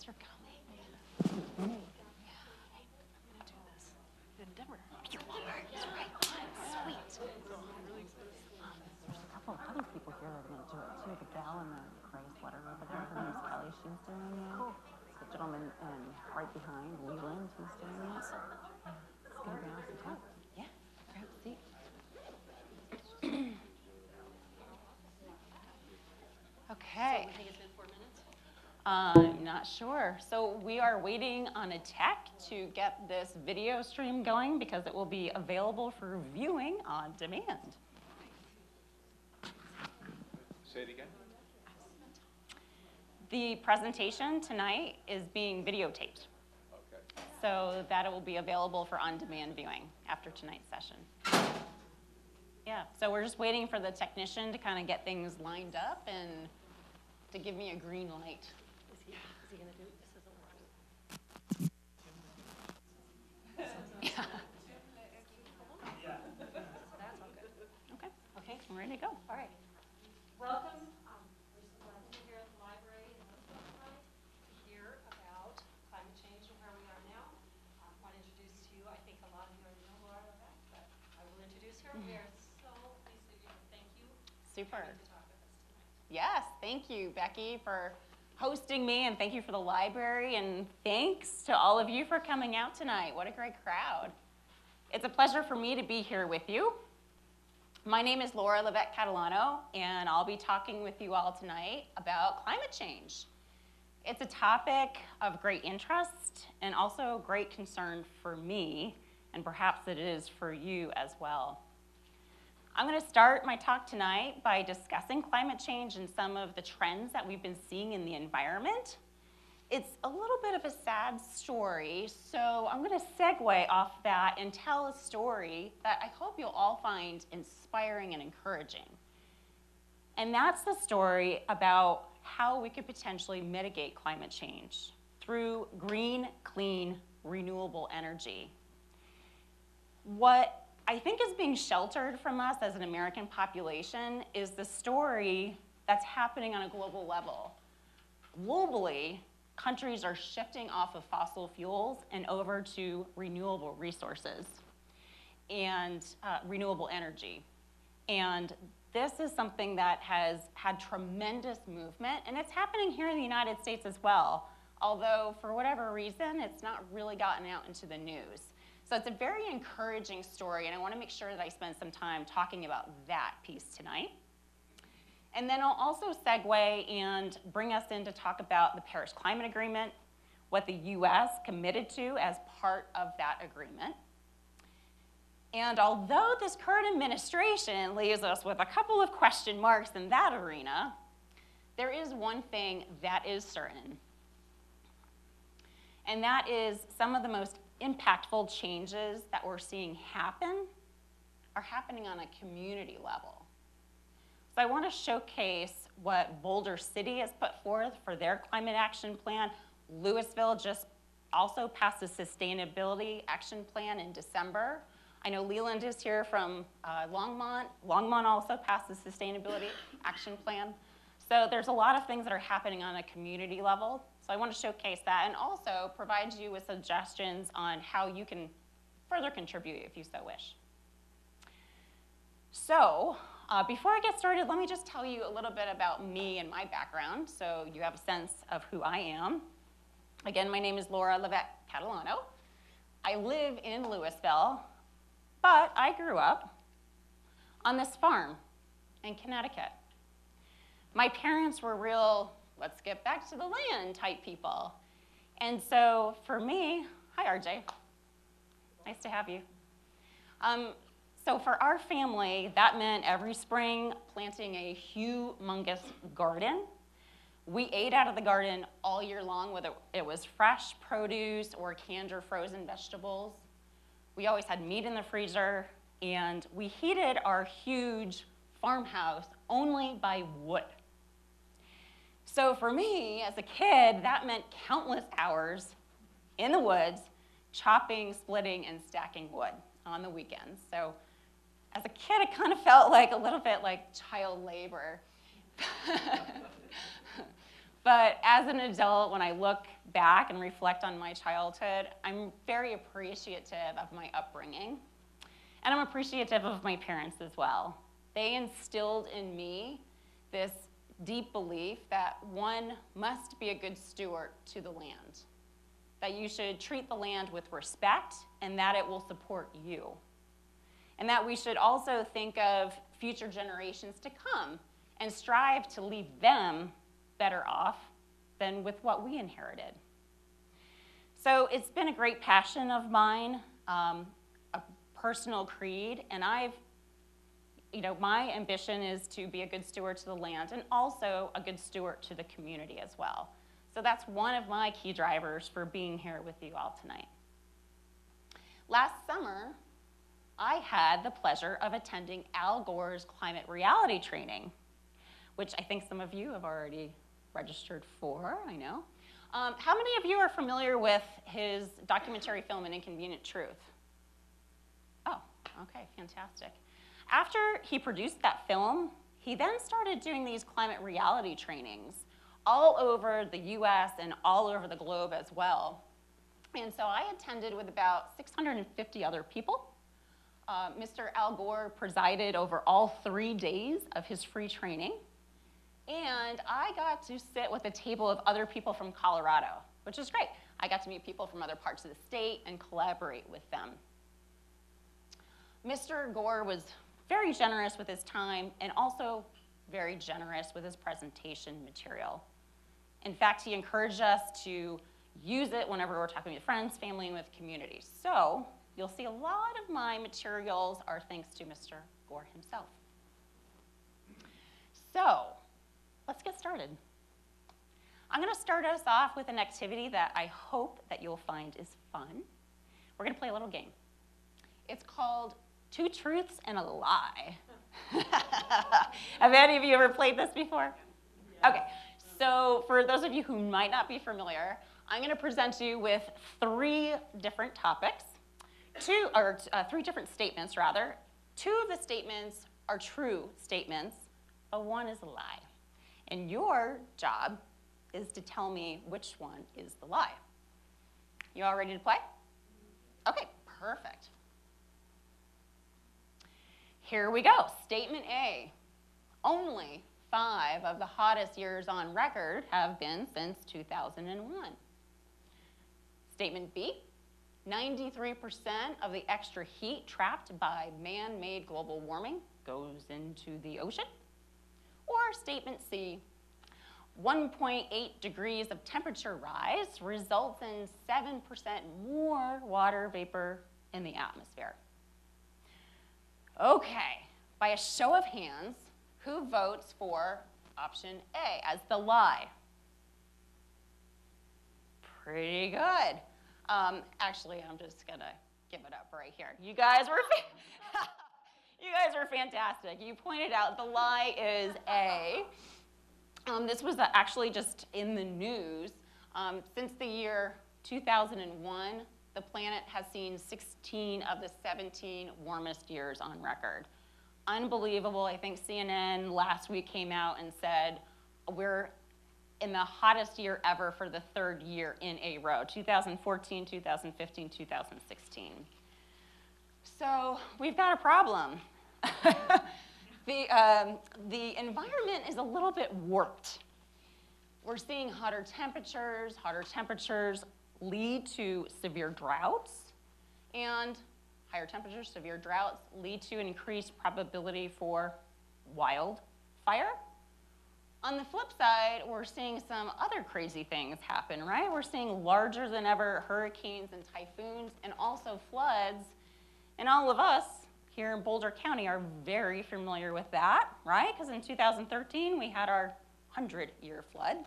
for coming. Yeah. I'm going to do this in Denver. You are? Right on. Sweet. There's a couple of other people here that are going to do it too. The gal in the gray sweater over there, her name's Kelly. She's doing it. Cool. The gentleman right behind, Leland, he's doing it. Awesome. It's going to be awesome too. Yeah. Grab a seat. Okay. So we think it's been 4 minutes? I'm not sure. So we are waiting on a tech to get this video stream going because it will be available for viewing on demand. Say it again. The presentation tonight is being videotaped, Okay. so that it will be available for on-demand viewing after tonight's session. Yeah, so we're just waiting for the technician to kind of get things lined up and to give me a green light. Is he going to do it? This isn't working. Yeah. That's all good. Okay, I'm ready to go. All right. Welcome. We're so glad to be here at the library in Louisville tonight to hear about climate change and where we are now. I want to introduce to you, I think a lot of you already know Laura Levesque, but I will introduce her. We are so pleased to be here. Thank you Super. for coming to talk with us tonight. Yes, thank you, Becky, for hosting me, and thank you for the library, and thanks to all of you for coming out tonight. What a great crowd. It's a pleasure for me to be here with you. My name is Laura Levesque Catalano, and I'll be talking with you all tonight about climate change. It's a topic of great interest and also great concern for me, and perhaps it is for you as well. I'm going to start my talk tonight by discussing climate change and some of the trends that we've been seeing in the environment. It's a little bit of a sad story, so I'm going to segue off that and tell a story that I hope you'll all find inspiring and encouraging. And that's the story about how we could potentially mitigate climate change through green, clean, renewable energy. What I think is being sheltered from us as an American population is the story that's happening on a global level. Globally, countries are shifting off of fossil fuels and over to renewable resources and renewable energy. And this is something that has had tremendous movement, and it's happening here in the United States as well, although for whatever reason, it's not really gotten out into the news. So it's a very encouraging story, and I want to make sure that I spend some time talking about that piece tonight. And then I'll also segue and bring us in to talk about the Paris Climate Agreement, what the US committed to as part of that agreement. And although this current administration leaves us with a couple of question marks in that arena, there is one thing that is certain. And that is some of the most impactful changes that we're seeing happen are happening on a community level. So I want to showcase what Boulder City has put forth for their climate action plan. Louisville just also passed a sustainability action plan in December. I know Leland is here from Longmont. Longmont also passed the sustainability action plan. So there's a lot of things that are happening on a community level. So I want to showcase that and also provide you with suggestions on how you can further contribute if you so wish. So before I get started, let me just tell you a little bit about me and my background so you have a sense of who I am. Again, my name is Laura Levesque Catalano. I live in Louisville, but I grew up on this farm in Connecticut. My parents were real, let's get back to the land type people. And so for me, hi RJ, nice to have you. So for our family, that meant every spring planting a humongous garden. We ate out of the garden all year long, whether it was fresh produce or canned or frozen vegetables. We always had meat in the freezer, and we heated our huge farmhouse only by wood. So for me, as a kid, that meant countless hours in the woods, chopping, splitting, and stacking wood on the weekends. So as a kid, it kind of felt like a little bit like child labor. But as an adult, when I look back and reflect on my childhood, I'm very appreciative of my upbringing. And I'm appreciative of my parents as well. They instilled in me this deep belief that one must be a good steward to the land, that you should treat the land with respect and that it will support you, and that we should also think of future generations to come and strive to leave them better off than with what we inherited. So it's been a great passion of mine, a personal creed, and my ambition is to be a good steward to the land and also a good steward to the community as well. So that's one of my key drivers for being here with you all tonight. Last summer, I had the pleasure of attending Al Gore's climate reality training, which I think some of you have already registered for, I know. How many of you are familiar with his documentary film, An Inconvenient Truth? Oh, okay, fantastic. After he produced that film, he then started doing these climate reality trainings all over the US and all over the globe as well. And so I attended with about 650 other people. Mr. Al Gore presided over all 3 days of his free training. And I got to sit with a table of other people from Colorado, which is great. I got to meet people from other parts of the state and collaborate with them. Mr. Gore was very generous with his time and also very generous with his presentation material. In fact, he encouraged us to use it whenever we're talking with friends, family, and with community. So you'll see a lot of my materials are thanks to Mr. Gore himself. So let's get started. I'm going to start us off with an activity that I hope that you'll find is fun. We're going to play a little game. It's called Two Truths and a Lie. Have any of you ever played this before? Okay, so for those of you who might not be familiar, I'm going to present you with 3 different topics, 3 different statements rather. 2 of the statements are true statements, but 1 is a lie. And your job is to tell me which one is the lie. You all ready to play? Okay, perfect. Here we go. Statement A. Only 5 of the hottest years on record have been since 2001. Statement B. 93% of the extra heat trapped by man-made global warming goes into the ocean. Or statement C. 1.8 degrees of temperature rise results in 7% more water vapor in the atmosphere. Okay, by a show of hands, who votes for option A as the lie? Pretty good. Actually, I'm just gonna give it up right here. You guys were fantastic. You pointed out the lie is A. This was actually just in the news. Since the year 2001, the planet has seen 16 of the 17 warmest years on record. Unbelievable. I think CNN last week came out and said we're in the hottest year ever for the 3rd year in a row, 2014, 2015, 2016. So we've got a problem. The environment is a little bit warped. We're seeing hotter temperatures. Hotter temperatures lead to severe droughts, and higher temperatures, severe droughts lead to an increased probability for wildfire. On the flip side, we're seeing some other crazy things happen, right? We're seeing larger than ever hurricanes and typhoons and also floods, and all of us here in Boulder County are very familiar with that, right? Because in 2013, we had our 100-year flood.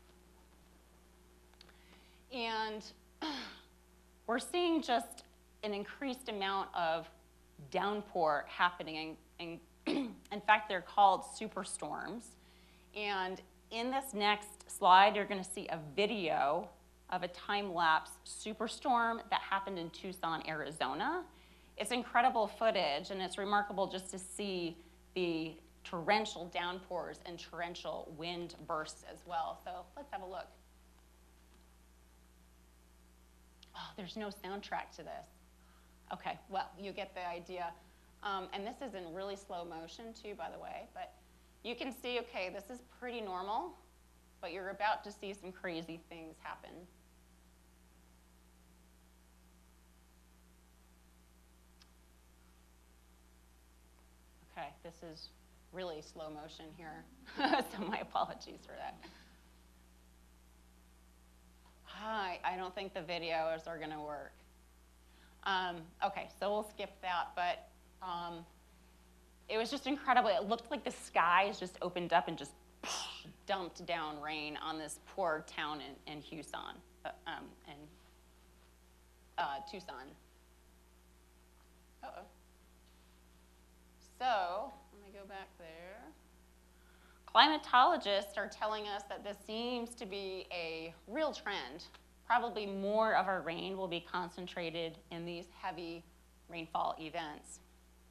And we're seeing just an increased amount of downpour happening. In fact, they're called superstorms. And in this next slide, you're going to see a video of a time-lapse superstorm that happened in Tucson, Arizona. It's incredible footage, and it's remarkable just to see the torrential downpours and torrential wind bursts as well. So let's have a look. Oh, there's no soundtrack to this. Okay, well, you get the idea. And this is in really slow motion too, by the way, but you can see, okay, this is pretty normal, but you're about to see some crazy things happen. Okay, this is really slow motion here, so my apologies for that. I don't think the videos are gonna work. Okay, so we'll skip that, but it was just incredible. It looked like the skies just opened up and just dumped down rain on this poor town in Tucson. Uh-oh. So, let me go back there. Climatologists are telling us that this seems to be a real trend. Probably more of our rain will be concentrated in these heavy rainfall events.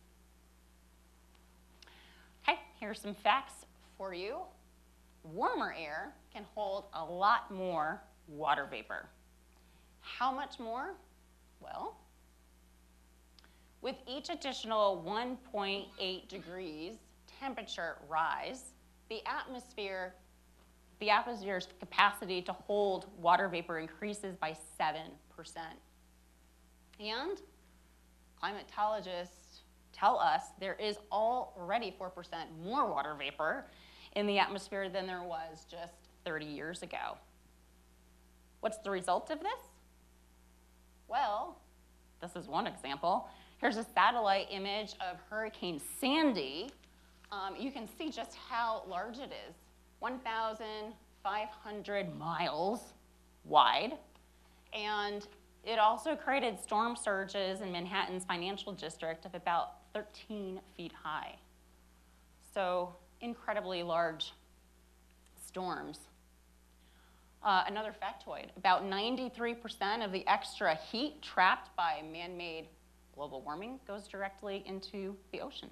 Okay, here's some facts for you. Warmer air can hold a lot more water vapor. How much more? Well, with each additional 1.8 degrees temperature rise, the atmosphere's capacity to hold water vapor increases by 7%. And climatologists tell us there is already 4% more water vapor in the atmosphere than there was just 30 years ago. What's the result of this? Well, this is one example. Here's a satellite image of Hurricane Sandy. You can see just how large it is. 1,500 miles wide. And it also created storm surges in Manhattan's financial district of about 13 feet high. So incredibly large storms. Another factoid, about 93% of the extra heat trapped by man-made global warming goes directly into the ocean.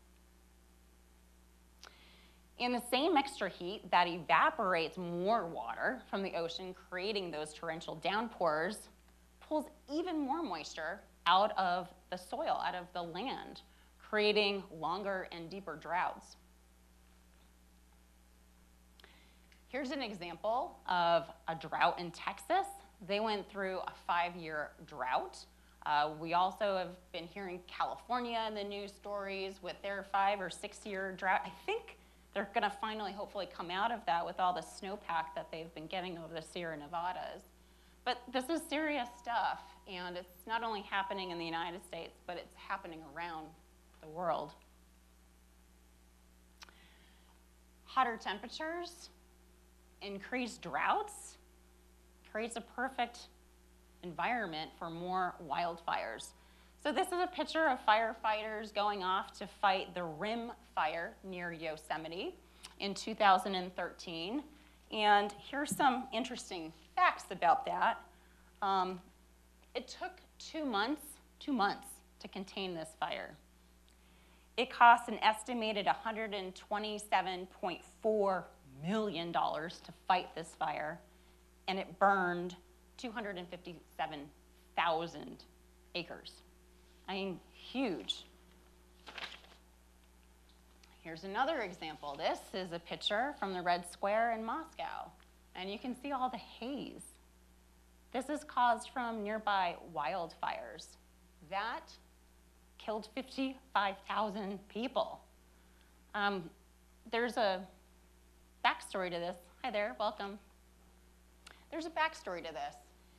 And the same extra heat that evaporates more water from the ocean, creating those torrential downpours, pulls even more moisture out of the soil, out of the land, creating longer and deeper droughts. Here's an example of a drought in Texas. They went through a 5-year drought. We also have been hearing California in the news stories with their 5 or 6 year drought. I think they're gonna finally hopefully come out of that with all the snowpack that they've been getting over the Sierra Nevadas. But this is serious stuff, and it's not only happening in the United States, but it's happening around the world. Hotter temperatures, increased droughts, creates a perfect environment for more wildfires. So this is a picture of firefighters going off to fight the Rim Fire near Yosemite in 2013. And here's some interesting facts about that. It took 2 months to contain this fire. It cost an estimated $127.4 million to fight this fire, and it burned 257,000 acres. I mean, huge. Here's another example. This is a picture from the Red Square in Moscow, and you can see all the haze. This is caused from nearby wildfires. That killed 55,000 people. There's a backstory to this. Hi there, welcome. There's a backstory to this.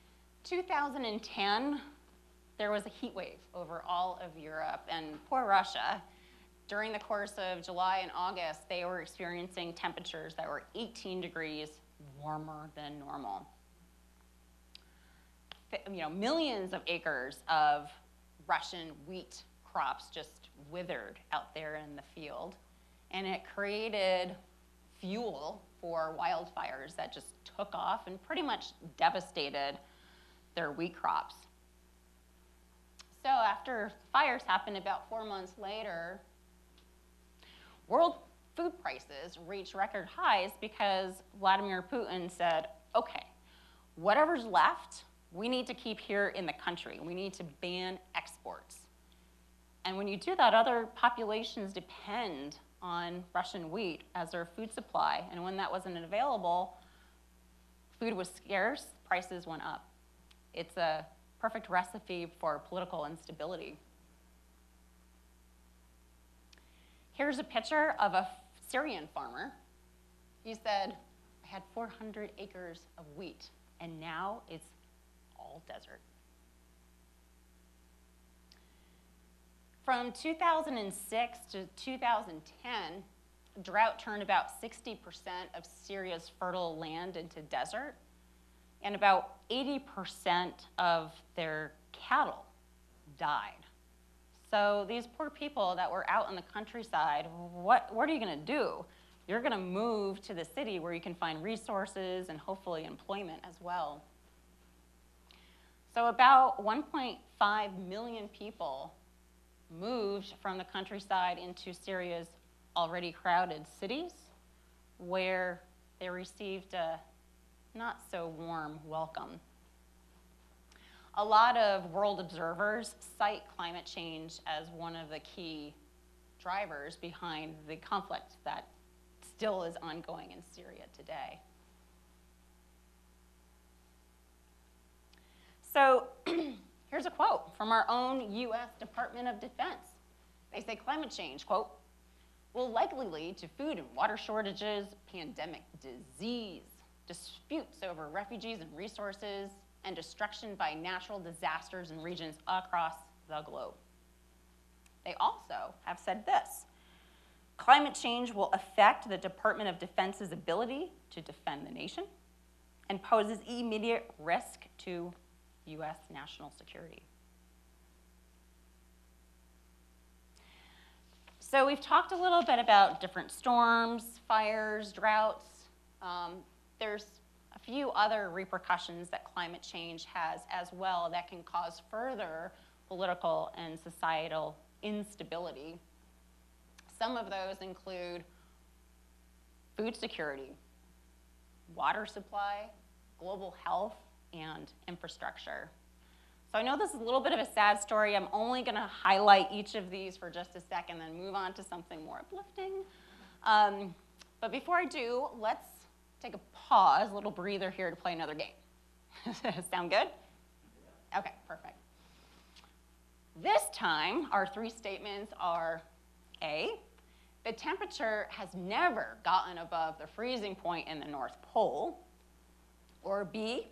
2010, there was a heat wave over all of Europe, and poor Russia. During the course of July and August, they were experiencing temperatures that were 18 degrees warmer than normal. Millions of acres of Russian wheat crops just withered out there in the field, and it created fuel for wildfires that just took off and pretty much devastated their wheat crops. So after fires happened about 4 months later, World food prices reached record highs because Vladimir Putin said, okay, whatever's left, we need to keep here in the country. We need to ban exports. And when you do that, other populations depend on Russian wheat as their food supply. And when that wasn't available, food was scarce, prices went up. It's a perfect recipe for political instability. Here's a picture of a Syrian farmer. He said, I had 400 acres of wheat, and now it's all desert. From 2006 to 2010, drought turned about 60% of Syria's fertile land into desert, and about 80% of their cattle died. So these poor people that were out in the countryside, what are you going to do? You're going to move to the city where you can find resources and hopefully employment as well. So about 1.5 million people moved from the countryside into Syria's already crowded cities, where they received a not so warm welcome. A lot of world observers cite climate change as one of the key drivers behind the conflict that still is ongoing in Syria today. So here's a quote from our own US Department of Defense. They say climate change, quote, will likely lead to food and water shortages, pandemic disease, disputes over refugees and resources, and destruction by natural disasters in regions across the globe. They also have said this: climate change will affect the Department of Defense's ability to defend the nation and poses immediate risk to US national security. So we've talked a little bit about different storms, fires, droughts. There's a few other repercussions that climate change has as well that can cause further political and societal instability. Some of those include food security, water supply, global health, and infrastructure. So I know this is a little bit of a sad story. I'm only going to highlight each of these for just a second, then move on to something more uplifting. But before I do, let's take a pause, a little breather here to play another game. Sound good? Okay, perfect. This time, our three statements are A, the temperature has never gotten above the freezing point in the North Pole, or B,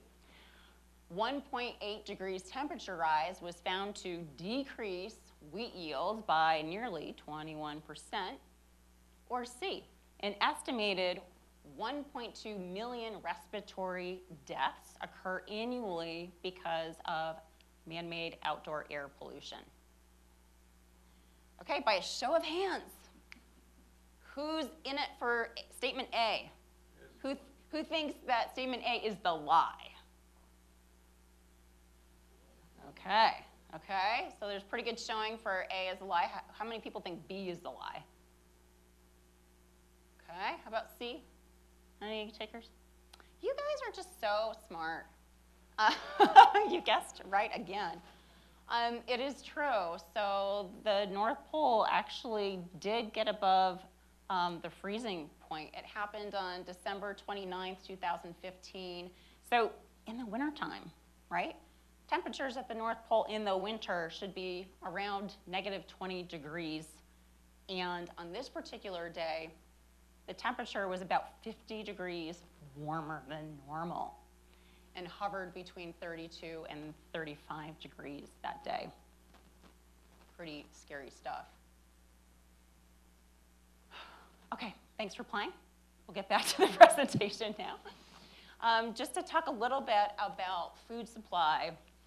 1.8 degrees temperature rise was found to decrease wheat yields by nearly 21%, or C, an estimated 1.2 million respiratory deaths occur annually because of man-made outdoor air pollution. Okay, by a show of hands, who's in it for statement A? Who thinks that statement A is the lie? Okay, so there's pretty good showing for A as a lie. How many people think B is the lie? Okay, how about C? Any takers? You guys are just so smart. You guessed right again. It is true. So the North Pole actually did get above the freezing point. It happened on December 29th, 2015. So in the wintertime, right? Temperatures at the North Pole in the winter should be around negative 20 degrees. And on this particular day, the temperature was about 50 degrees warmer than normal and hovered between 32 and 35 degrees that day. Pretty scary stuff. Okay, thanks for playing. We'll get back to the presentation now. Just to talk a little bit about food supply.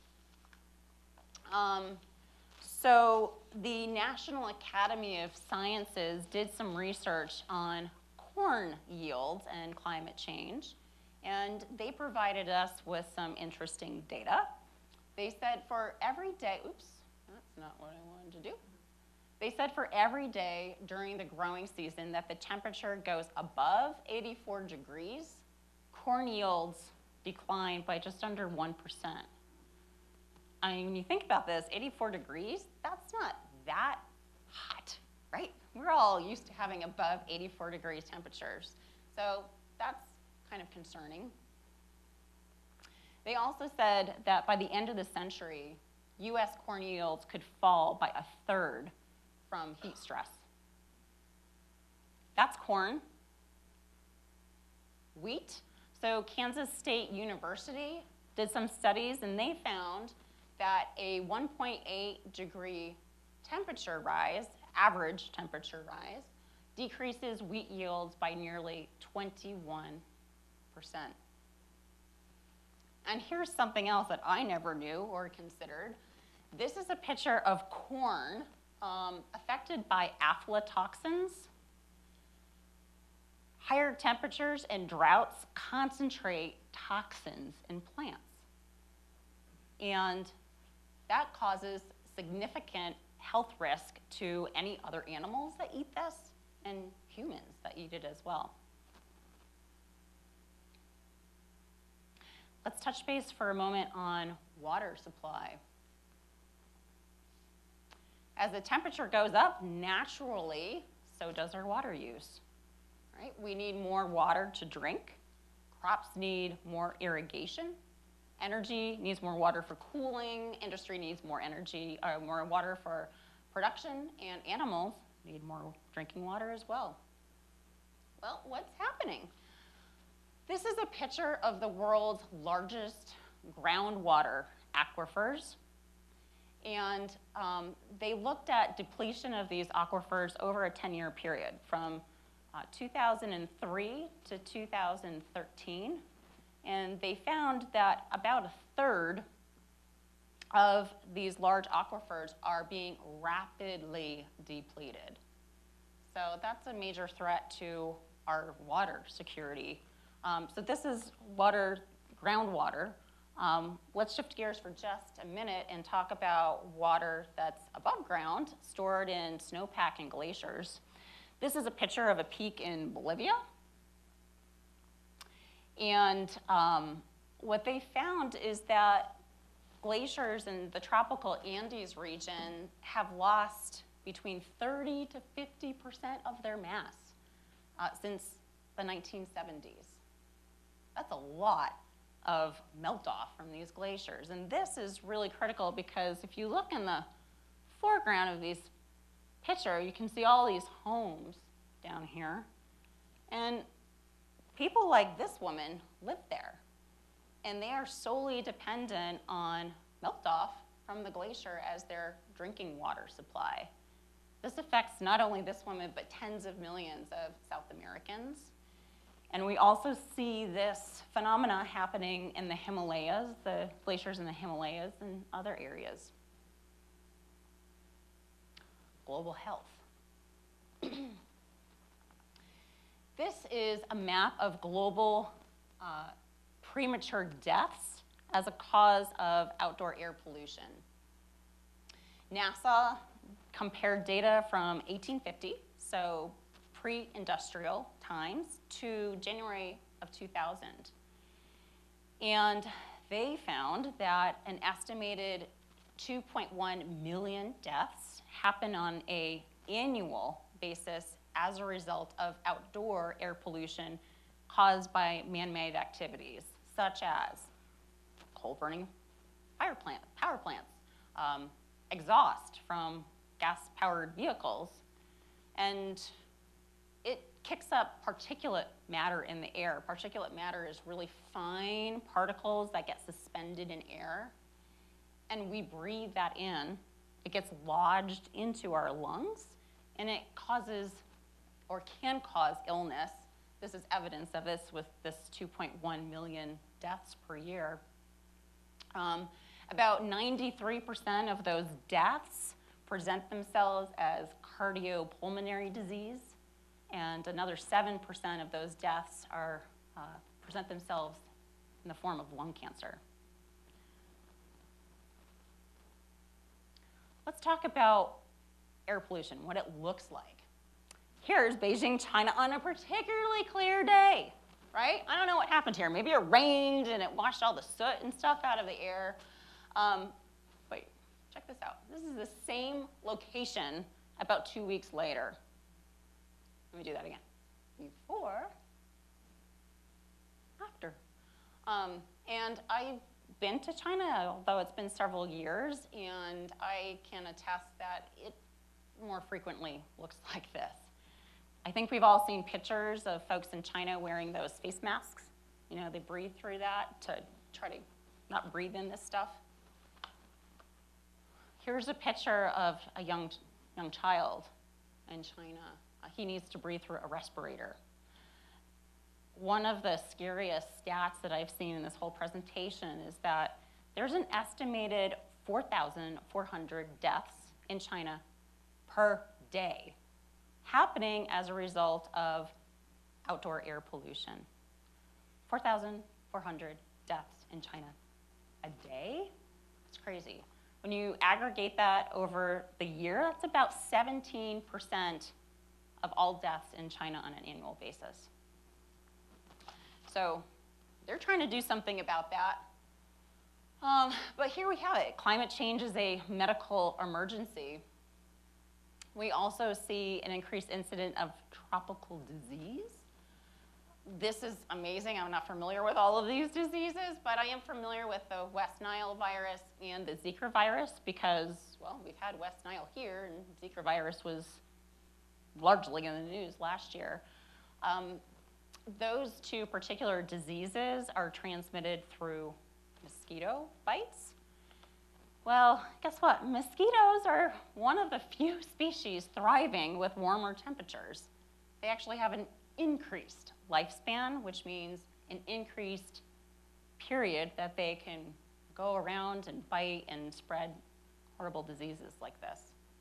So the National Academy of Sciences did some research on corn yields and climate change, and they provided us with some interesting data. They said for every day, oops, that's not what I wanted to do. They said for every day during the growing season that the temperature goes above 84 degrees, corn yields decline by just under 1%. I mean, when you think about this, 84 degrees, that's not that hot, right? We're all used to having above 84 degrees temperatures. So that's kind of concerning. They also said that by the end of the century, US corn yields could fall by 1/3 from heat stress. That's corn. Wheat. So Kansas State University did some studies and they found that a 1.8 degree temperature rise, average temperature rise, decreases wheat yields by nearly 21%. And here's something else that I never knew or considered. This is a picture of corn affected by aflatoxins. Higher temperatures and droughts concentrate toxins in plants. And that causes significant health risk to any other animals that eat this and humans that eat it as well. Let's touch base for a moment on water supply. As the temperature goes up, naturally, so does our water use. Right? We need more water to drink. Crops need more irrigation. Energy needs more water for cooling. Industry needs more energy, more water for production, and animals need more drinking water as well. Well, what's happening? This is a picture of the world's largest groundwater aquifers. And they looked at depletion of these aquifers over a 10-year period from 2003 to 2013. And they found that about 1/3 of these large aquifers are being rapidly depleted. So that's a major threat to our water security. So this is water, groundwater. Let's shift gears for just a minute and talk about water that's above ground, stored in snowpack and glaciers. This is a picture of a peak in Bolivia. And what they found is that glaciers in the tropical Andes region have lost between 30 to 50% of their mass since the 1970s. That's a lot of melt-off from these glaciers. And this is really critical because if you look in the foreground of this picture, you can see all these homes down here. And people like this woman live there. And they are solely dependent on melt-off from the glacier as their drinking water supply. This affects not only this woman, but tens of millions of South Americans. And we also see this phenomena happening in the Himalayas, the glaciers in the Himalayas and other areas. Global health. This is a map of global premature deaths as a cause of outdoor air pollution. NASA compared data from 1850, so pre-industrial times, to January of 2000. And they found that an estimated 2.1 million deaths happen on an annual basis as a result of outdoor air pollution caused by man-made activities, such as coal-burning power plants, exhaust from gas-powered vehicles, and it kicks up particulate matter in the air. Particulate matter is really fine particles that get suspended in air, and we breathe that in. It gets lodged into our lungs, and it causes or can cause illness. This is evidence of this with this 2.1 million deaths per year. About 93% of those deaths present themselves as cardiopulmonary disease, and another 7% of those deaths present themselves in the form of lung cancer. Let's talk about air pollution, what it looks like. Here's Beijing, China on a particularly clear day, right? I don't know what happened here. Maybe it rained and it washed all the soot and stuff out of the air. Wait, check this out. This is the same location about 2 weeks later. Let me do that again. Before, after. And I've been to China, although it's been several years, and I can attest that it more frequently looks like this. I think we've all seen pictures of folks in China wearing those face masks. You know, they breathe through that to try to not breathe in this stuff. Here's a picture of a young child in China. He needs to breathe through a respirator. One of the scariest stats that I've seen in this whole presentation is that there's an estimated 4,400 deaths in China per day happening as a result of outdoor air pollution. 4,400 deaths in China a day? It's crazy. When you aggregate that over the year, that's about 17% of all deaths in China on an annual basis. So they're trying to do something about that. But here we have it. Climate change is a medical emergency. We also see an increased incidence of tropical disease. This is amazing. I'm not familiar with all of these diseases, but I am familiar with the West Nile virus and the Zika virus because, well, we've had West Nile here, and Zika virus was largely in the news last year. Those two particular diseases are transmitted through mosquito bites. Well, guess what? Mosquitoes are one of the few species thriving with warmer temperatures. They actually have an increased lifespan, which means an increased period that they can go around and bite and spread horrible diseases like this.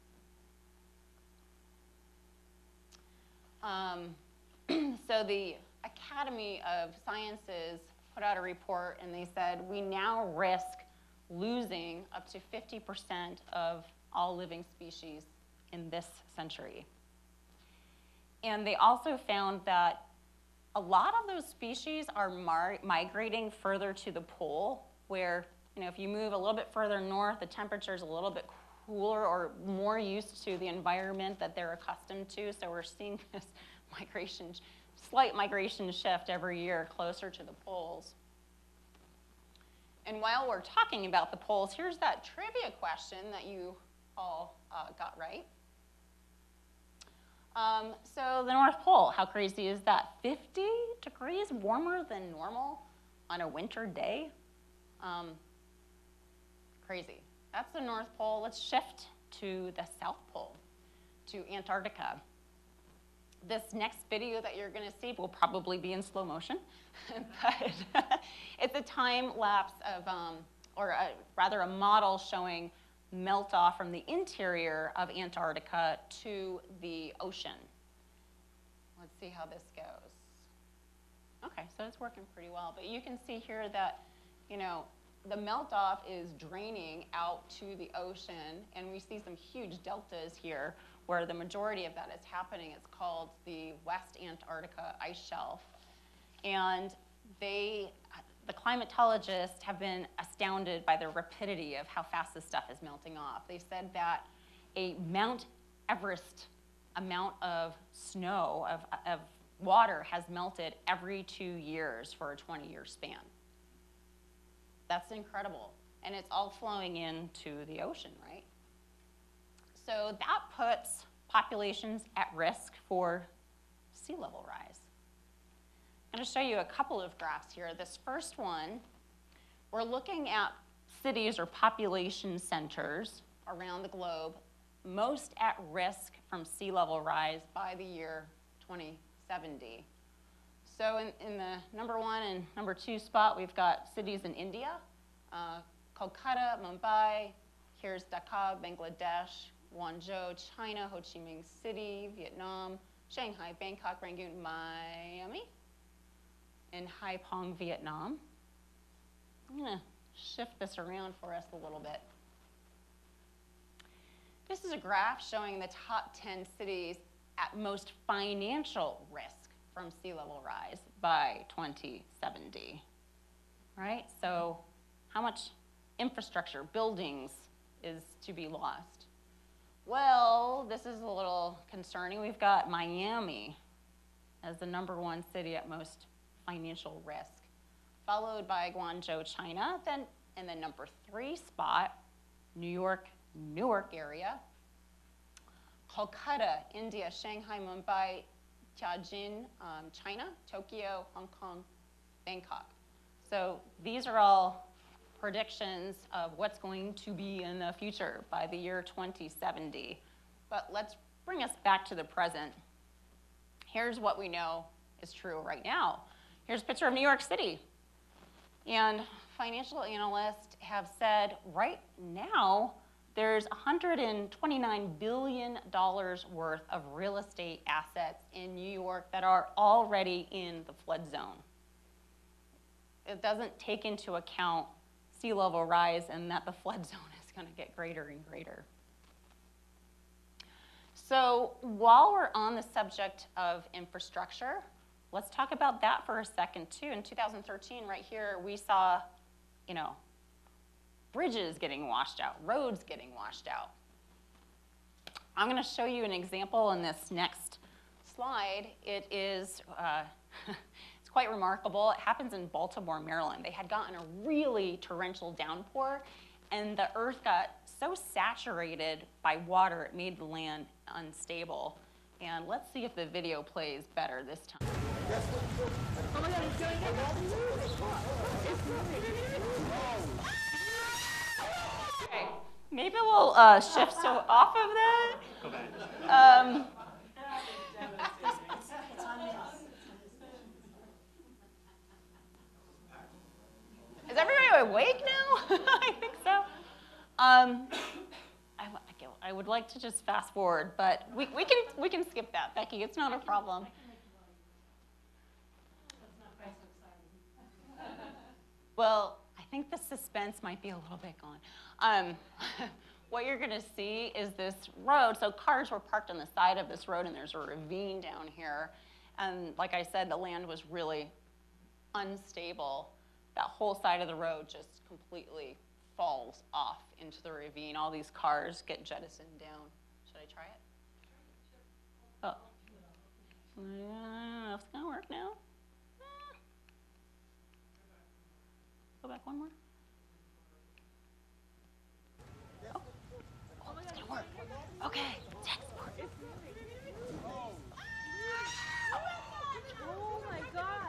So the Academy of Sciences put out a report and they said we now risk losing up to 50% of all living species in this century. And they also found that a lot of those species are migrating further to the pole where, you know, if you move a little bit further north, the temperature's a little bit cooler or more used to the environment that they're accustomed to. So we're seeing this slight migration shift every year closer to the poles. And while we're talking about the poles, here's that trivia question that you all got right. So the North Pole, how crazy is that? 50 degrees warmer than normal on a winter day? Crazy. That's the North Pole. Let's shift to the South Pole, to Antarctica. This next video that you're going to see will probably be in slow motion, but it's a time lapse of, rather a model showing melt off from the interior of Antarctica to the ocean. Let's see how this goes. Okay, so it's working pretty well, but you can see here that, you know, the melt off is draining out to the ocean, and we see some huge deltas here where the majority of that is happening. It's called the West Antarctica Ice Shelf. And the climatologists have been astounded by the rapidity of how fast this stuff is melting off. They said that a Mount Everest amount of snow, of water, has melted every 2 years for a 20-year span. That's incredible. And it's all flowing into the ocean, right? So that puts populations at risk for sea level rise. I'm going to show you a couple of graphs here. This first one, we're looking at cities or population centers around the globe most at risk from sea level rise by the year 2070. So in the number 1 and number 2 spot, we've got cities in India, Kolkata, Mumbai, here's Dhaka, Bangladesh, Guangzhou, China, Ho Chi Minh City, Vietnam, Shanghai, Bangkok, Rangoon, Miami, and Haiphong, Vietnam. I'm going to shift this around for us a little bit. This is a graph showing the top 10 cities at most financial risk from sea level rise by 2070, right? So how much infrastructure, buildings, is to be lost? Well, this is a little concerning. We've got Miami as the #1 city at most financial risk, followed by Guangzhou, China, then in the #3 spot, New York, Newark area, Kolkata, India, Shanghai, Mumbai, Tianjin, China, Tokyo, Hong Kong, Bangkok. So these are all predictions of what's going to be in the future by the year 2070. But let's bring us back to the present. Here's what we know is true right now. Here's a picture of New York City. And financial analysts have said right now there's $129 billion worth of real estate assets in New York that are already in the flood zone. It doesn't take into account sea level rise and that the flood zone is going to get greater and greater. So while we're on the subject of infrastructure, let's talk about that for a second too. In 2013, right here, we saw, bridges getting washed out, roads getting washed out. I'm going to show you an example in this next slide. It is, it's quite remarkable. It happens in Baltimore, Maryland. They had gotten a really torrential downpour, and the earth got so saturated by water, it made the land unstable. And let's see if the video plays better this time. Okay, maybe we'll shift so off of that. Go back. Is everybody awake now? I think so. I would like to just fast forward, but we can skip that, Becky. It's not a problem. Well, I think the suspense might be a little bit gone. What you're going to see is this road. So cars were parked on the side of this road, and there's a ravine down here. And like I said, the land was really unstable. That whole side of the road just completely falls off into the ravine. All these cars get jettisoned down. Should I try it? Oh. I don't know if it's going to work now. Go back one more. Oh, it's going to work. Okay. Oh my God.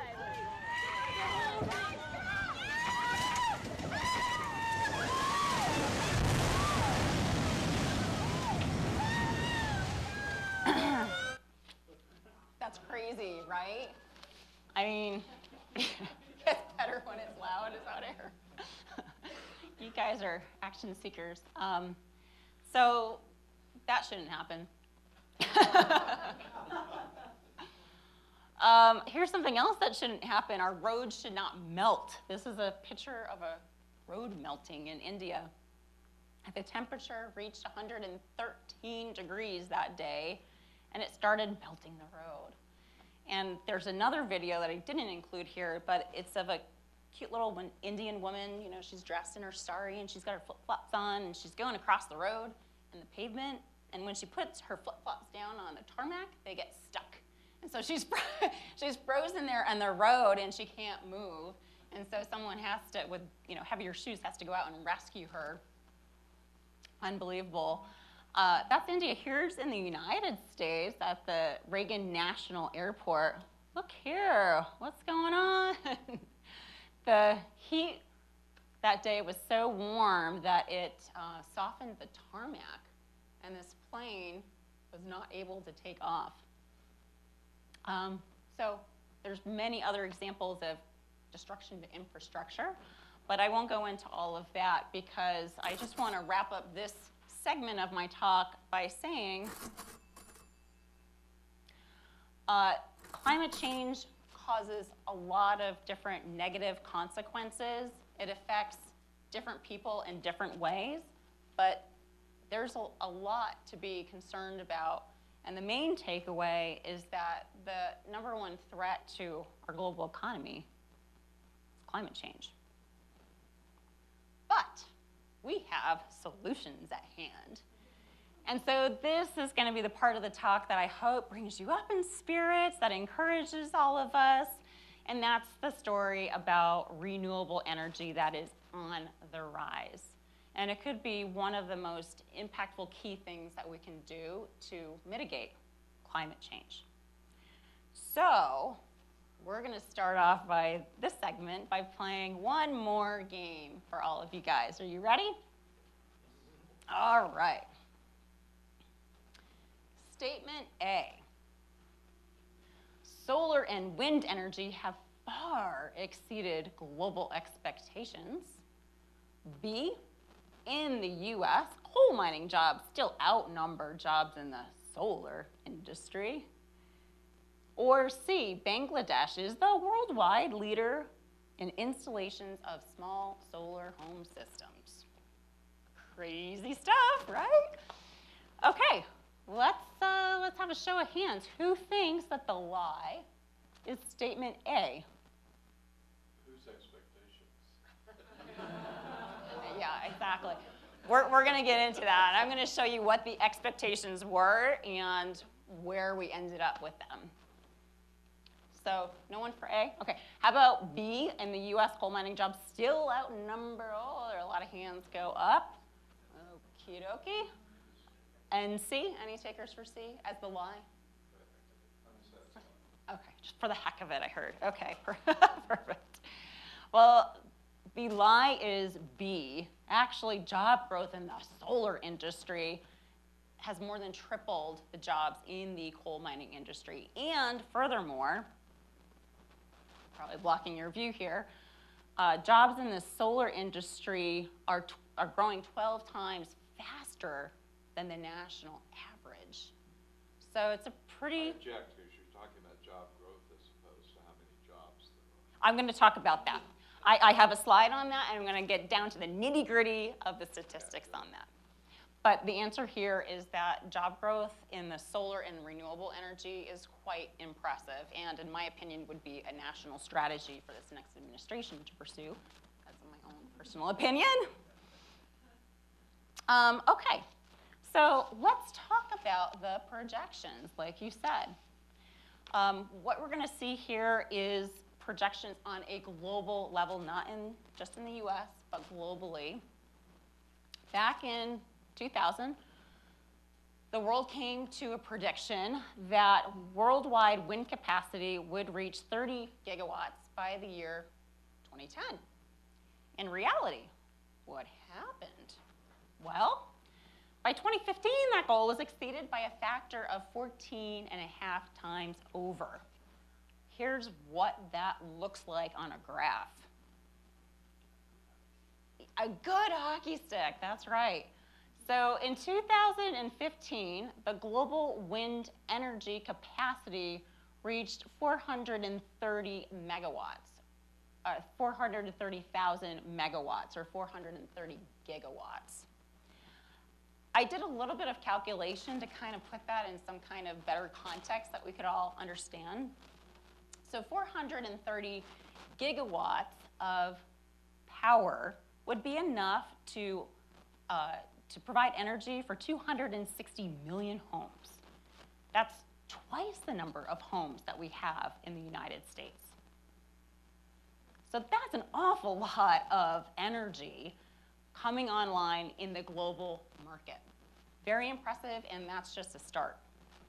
That's crazy, right? I mean, it's better when it's loud, is that air? You guys are action seekers. So that shouldn't happen. Here's something else that shouldn't happen. Our roads should not melt. This is a picture of a road melting in India. The temperature reached 113 degrees that day, and it started melting the road. And there's another video that I didn't include here, but it's of a cute little Indian woman. She's dressed in her sari, and she's got her flip-flops on, and she's going across the road and the pavement. And when she puts her flip-flops down on the tarmac, they get stuck. And so she's frozen there on the road, and she can't move. And so someone has to, with heavier shoes, has to go out and rescue her. Unbelievable. That's India. Here's in the United States at the Reagan National Airport. Look here, what's going on? The heat that day was so warm that it softened the tarmac, and this plane was not able to take off. So there's many other examples of destruction to infrastructure, but I won't go into all of that because I just want to wrap up this segment of my talk by saying climate change causes a lot of different negative consequences. It affects different people in different ways, but there's a lot to be concerned about. And the main takeaway is that the number one threat to our global economy is climate change. But we have solutions at hand. And so this is going to be the part of the talk that I hope brings you up in spirits, that encourages all of us. And that's the story about renewable energy that is on the rise. And it could be one of the most impactful key things that we can do to mitigate climate change. So we're going to start off by this segment by playing one more game for all of you guys. Are you ready? All right. Statement A. Solar and wind energy have far exceeded global expectations. B. In the U.S., coal mining jobs still outnumber jobs in the solar industry. Or C. Bangladesh is the worldwide leader in installations of small solar home systems. Crazy stuff, right? Okay, let's have a show of hands. Who thinks that the lie is statement A? Whose expectations? Yeah, exactly. We're going to get into that. I'm going to show you what the expectations were and where we ended up with them. So no one for A? Okay. How about B? In the U.S., coal mining jobs still outnumber. Oh, there are a lot of hands go up. Okie dokie. And C? Any takers for C as the lie? Okay, just for the heck of it, I heard. Okay, perfect. Well, the lie is B. Actually, job growth in the solar industry has more than tripled the jobs in the coal mining industry. And furthermore, probably blocking your view here, jobs in the solar industry are growing 12 times faster than the national average. So it's a pretty... I object because you're talking about job growth as opposed to how many jobs there are. I'm going to talk about that. I have a slide on that, and I'm going to get down to the nitty-gritty of the statistics on that. But the answer here is that job growth in the solar and renewable energy is quite impressive, and in my opinion would be a national strategy for this next administration to pursue. That's my own personal opinion. Okay, so let's talk about the projections, like you said. What we're going to see here is projections on a global level, not just in the US, but globally. Back in 2000, the world came to a prediction that worldwide wind capacity would reach 30 gigawatts by the year 2010. In reality, what happened? Well, by 2015, that goal was exceeded by a factor of 14.5 times over. Here's what that looks like on a graph. A good hockey stick, that's right. So in 2015, the global wind energy capacity reached 430 megawatts, 430,000 megawatts, or 430 gigawatts. I did a little bit of calculation to kind of put that in some kind of better context that we could all understand. So 430 gigawatts of power would be enough to provide energy for 260 million homes. That's twice the number of homes that we have in the United States. So that's an awful lot of energy coming online in the global market. Very impressive, and that's just a start.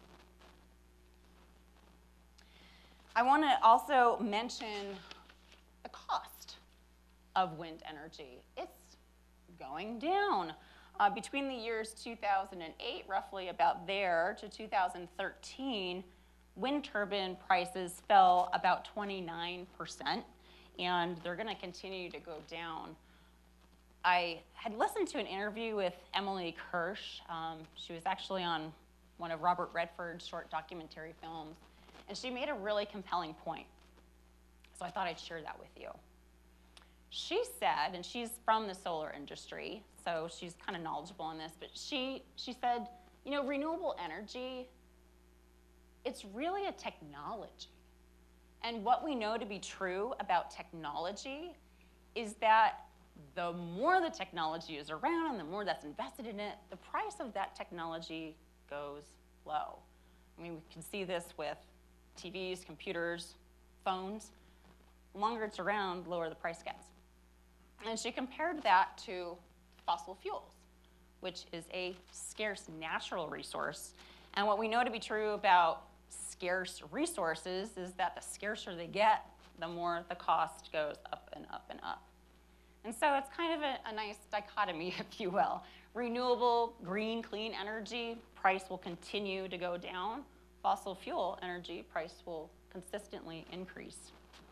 I want to also mention the cost of wind energy. It's going down. Between the years 2008, roughly about there, to 2013, wind turbine prices fell about 29%, and they're going to continue to go down. I had listened to an interview with Emily Kirsch. She was actually on one of Robert Redford's short documentary films, and she made a really compelling point. So I thought I'd share that with you. she said, and she's from the solar industry, so she's kind of knowledgeable on this, but she said, you know, renewable energy, it's really a technology. And what we know to be true about technology is that the more the technology is around and the more that's invested in it, the price of that technology goes low. I mean, we can see this with TVs, computers, phones. The longer it's around, the lower the price gets. And she compared that to fossil fuels, which is a scarce natural resource. And what we know to be true about scarce resources is that the scarcer they get, the more the cost goes up and up and up. And so it's kind of a nice dichotomy, if you will. Renewable, green, clean energy, price will continue to go down. Fossil fuel energy, price will consistently increase.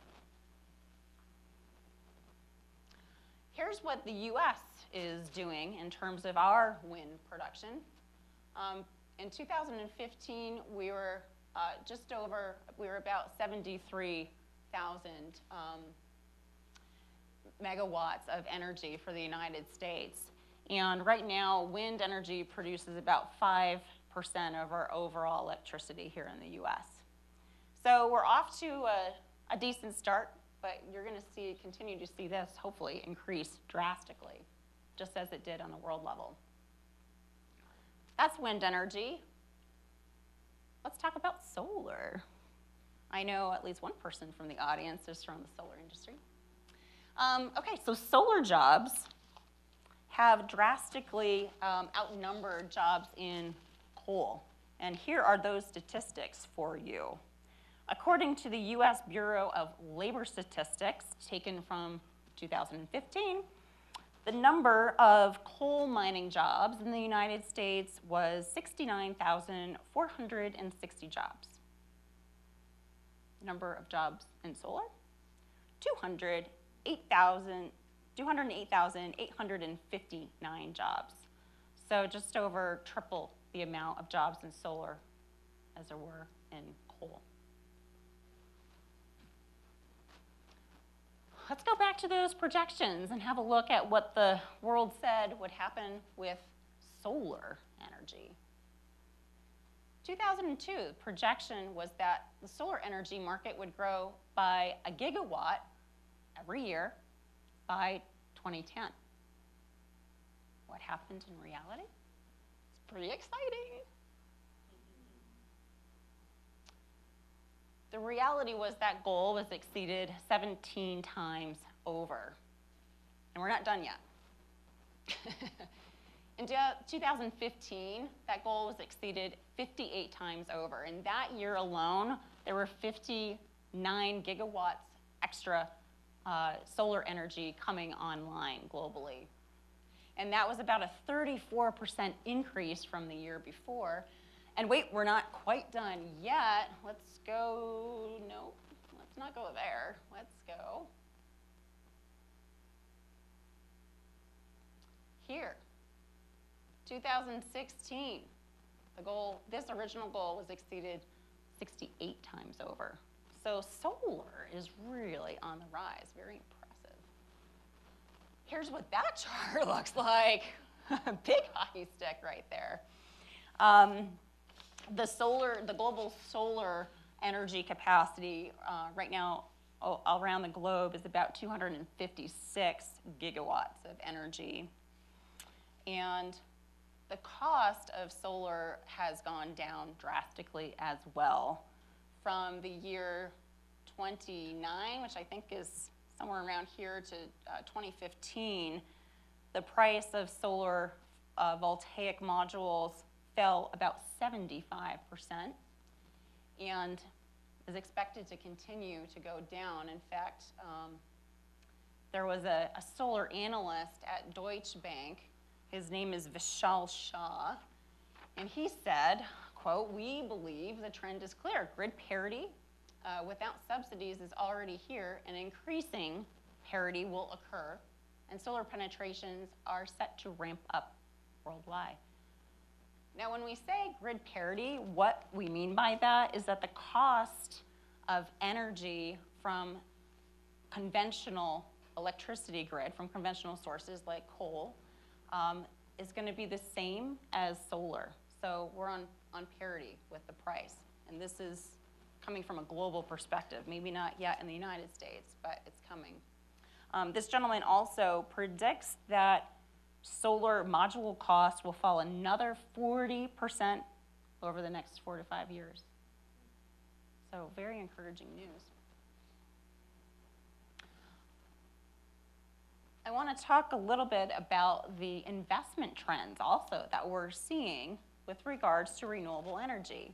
Here's what the US is doing in terms of our wind production. In 2015, we were about 73,000 megawatts of energy for the United States. And right now, wind energy produces about 5% of our overall electricity here in the US. So we're off to a decent start, but you're going to continue to see this hopefully increase drastically, just as it did on a world level. That's wind energy. Let's talk about solar. I know at least one person from the audience is from the solar industry. Okay, so solar jobs have drastically outnumbered jobs in coal. And here are those statistics for you. According to the US Bureau of Labor Statistics, taken from 2015, the number of coal mining jobs in the United States was 69,460 jobs. Number of jobs in solar, 208,859 jobs. So just over triple the amount of jobs in solar as there were in coal. Let's go back to those projections and have a look at what the world said would happen with solar energy. 2002, the projection was that the solar energy market would grow by 1 gigawatt every year by 2010. What happened in reality? It's pretty exciting. The reality was that goal was exceeded 17 times over. And we're not done yet. In 2015, that goal was exceeded 58 times over. In that year alone, there were 59 gigawatts extra solar energy coming online globally. And that was about a 34% increase from the year before. And wait, we're not quite done yet. Let's go, no, let's not go there. Let's go here. 2016, the goal, this original goal was exceeded 68 times over. So solar is really on the rise, very impressive. Here's what that chart looks like. Big hockey stick right there. The global solar energy capacity right now around the globe is about 256 gigawatts of energy. And the cost of solar has gone down drastically as well. From the year 29, which I think is somewhere around here, to 2015, the price of solar voltaic modules fell about 75% and is expected to continue to go down. In fact, there was a solar analyst at Deutsche Bank. His name is Vishal Shah, and he said, quote, "We believe the trend is clear. Grid parity without subsidies is already here, and increasing parity will occur, and solar penetrations are set to ramp up worldwide." Now, when we say grid parity, what we mean by that is that the cost of energy from conventional electricity grid from conventional sources like coal is going to be the same as solar. So we're on parity with the price. And this is coming from a global perspective, maybe not yet in the United States, but it's coming. This gentleman also predicts that solar module costs will fall another 40% over the next 4 to 5 years. So very encouraging news. I want to talk a little bit about the investment trends also that we're seeing with regards to renewable energy.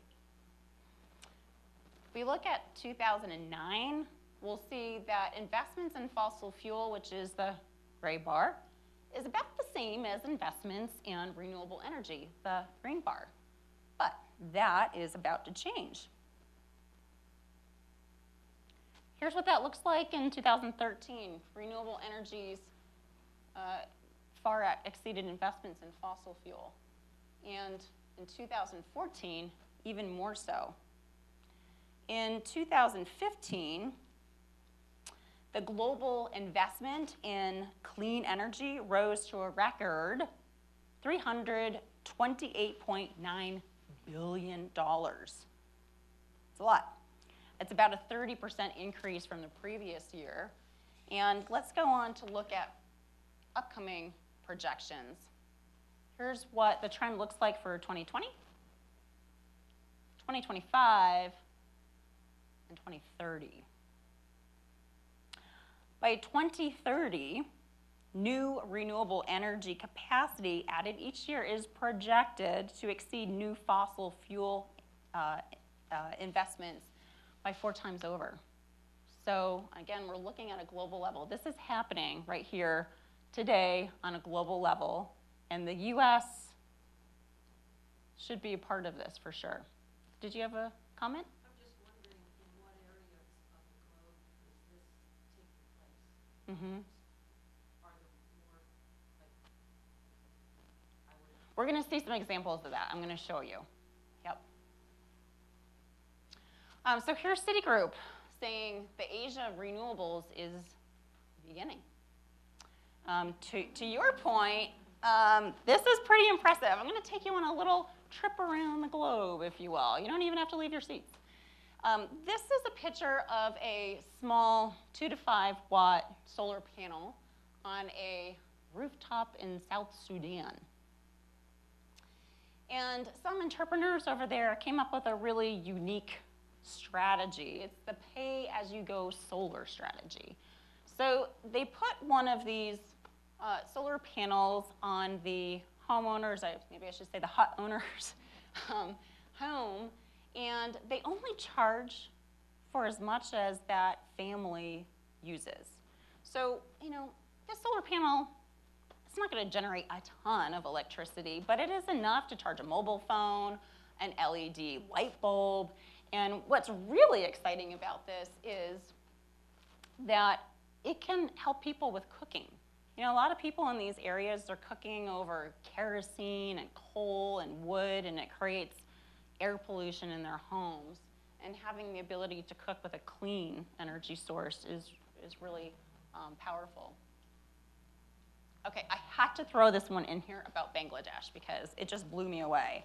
If we look at 2009, we'll see that investments in fossil fuel, which is the gray bar, is about the same as investments in renewable energy, the green bar. But that is about to change. Here's what that looks like in 2013. Renewable energies far exceeded investments in fossil fuel. And in 2014, even more so. In 2015, the global investment in clean energy rose to a record $328.9 billion. It's a lot. It's about a 30% increase from the previous year. And let's go on to look at upcoming projections. Here's what the trend looks like for 2020, 2025, and 2030. By 2030, new renewable energy capacity added each year is projected to exceed new fossil fuel investments by 4 times over. So again, we're looking at a global level. This is happening right here today on a global level, and the U.S. should be a part of this for sure. Did you have a comment? I'm just wondering in what areas of the globe is this taking place? Mm-hmm. Are there more, like, I would... We're going to see some examples of that. I'm going to show you. Yep. So here's Citigroup saying the Asia of renewables is beginning. To your point, this is pretty impressive. I'm going to take you on a little trip around the globe, if you will. You don't even have to leave your seats. This is a picture of a small 2 to 5 watt solar panel on a rooftop in South Sudan. And some entrepreneurs over there came up with a really unique strategy. It's the pay-as-you-go solar strategy. So they put one of these solar panels on the homeowners, maybe I should say the hut owners' home, and they only charge for as much as that family uses. So, you know, this solar panel, it's not going to generate a ton of electricity, but it is enough to charge a mobile phone, an LED light bulb, and what's really exciting about this is that it can help people with cooking. You know, a lot of people in these areas are cooking over kerosene and coal and wood, and it creates air pollution in their homes. And having the ability to cook with a clean energy source is really powerful. Okay, I had to throw this one in here about Bangladesh because it just blew me away.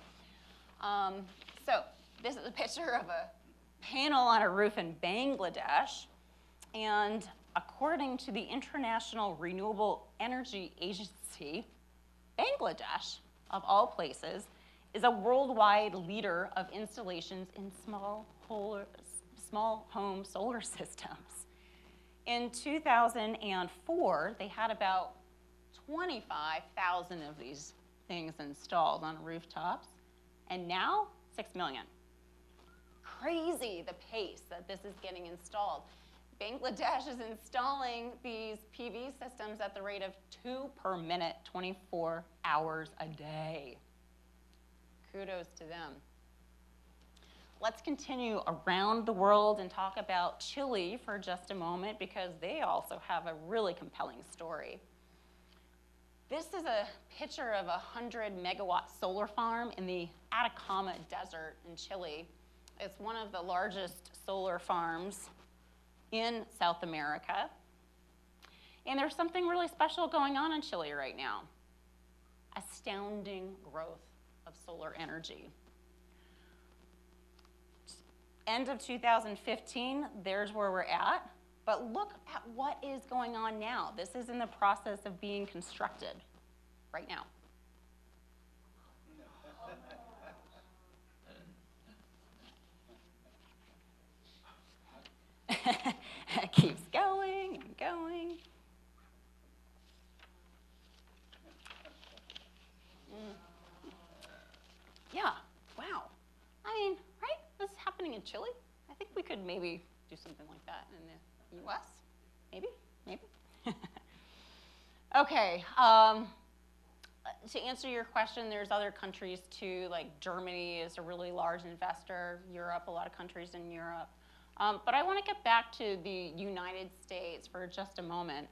So this is a picture of a panel on a roof in Bangladesh, and according to the International Renewable Energy Agency, Bangladesh, of all places, is a worldwide leader of installations in small home solar systems. In 2004, they had about 25,000 of these things installed on rooftops, and now 6 million. Crazy the pace that this is getting installed. Bangladesh is installing these PV systems at the rate of 2 per minute, 24 hours a day. Kudos to them. Let's continue around the world and talk about Chile for just a moment because they also have a really compelling story. This is a picture of a 100-megawatt solar farm in the Atacama Desert in Chile. It's one of the largest solar farms in South America. And there's something really special going on in Chile right now. Astounding growth of solar energy. End of 2015, there's where we're at. But look at what is going on now. This is in the process of being constructed right now. It keeps going and going. Yeah, wow. I mean, right? This is happening in Chile. I think we could maybe do something like that in the US. Maybe. Okay. To answer your question, there's other countries too, like Germany is a really large investor, Europe, a lot of countries in Europe. But I want to get back to the United States for just a moment.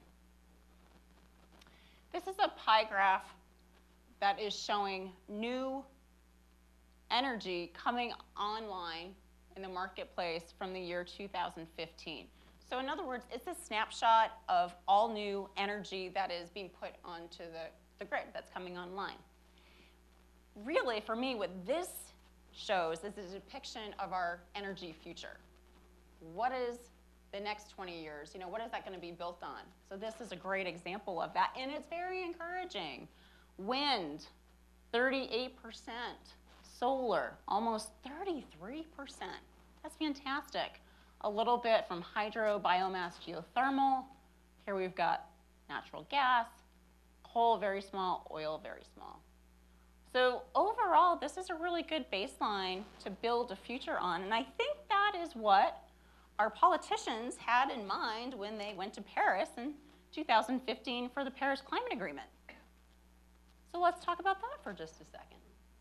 This is a pie graph that is showing new energy coming online in the marketplace from the year 2015. So in other words, it's a snapshot of all new energy that is being put onto the grid that's coming online. Really, for me, what this shows is a depiction of our energy future. What is the next 20 years? You know, what is that going to be built on? So this is a great example of that, and it's very encouraging. Wind, 38%. Solar, almost 33%. That's fantastic. A little bit from hydro, biomass, geothermal. Here we've got natural gas, coal very small, oil very small. So overall, this is a really good baseline to build a future on, and I think that is what our politicians had in mind when they went to Paris in 2015 for the Paris Climate Agreement. So let's talk about that for just a second.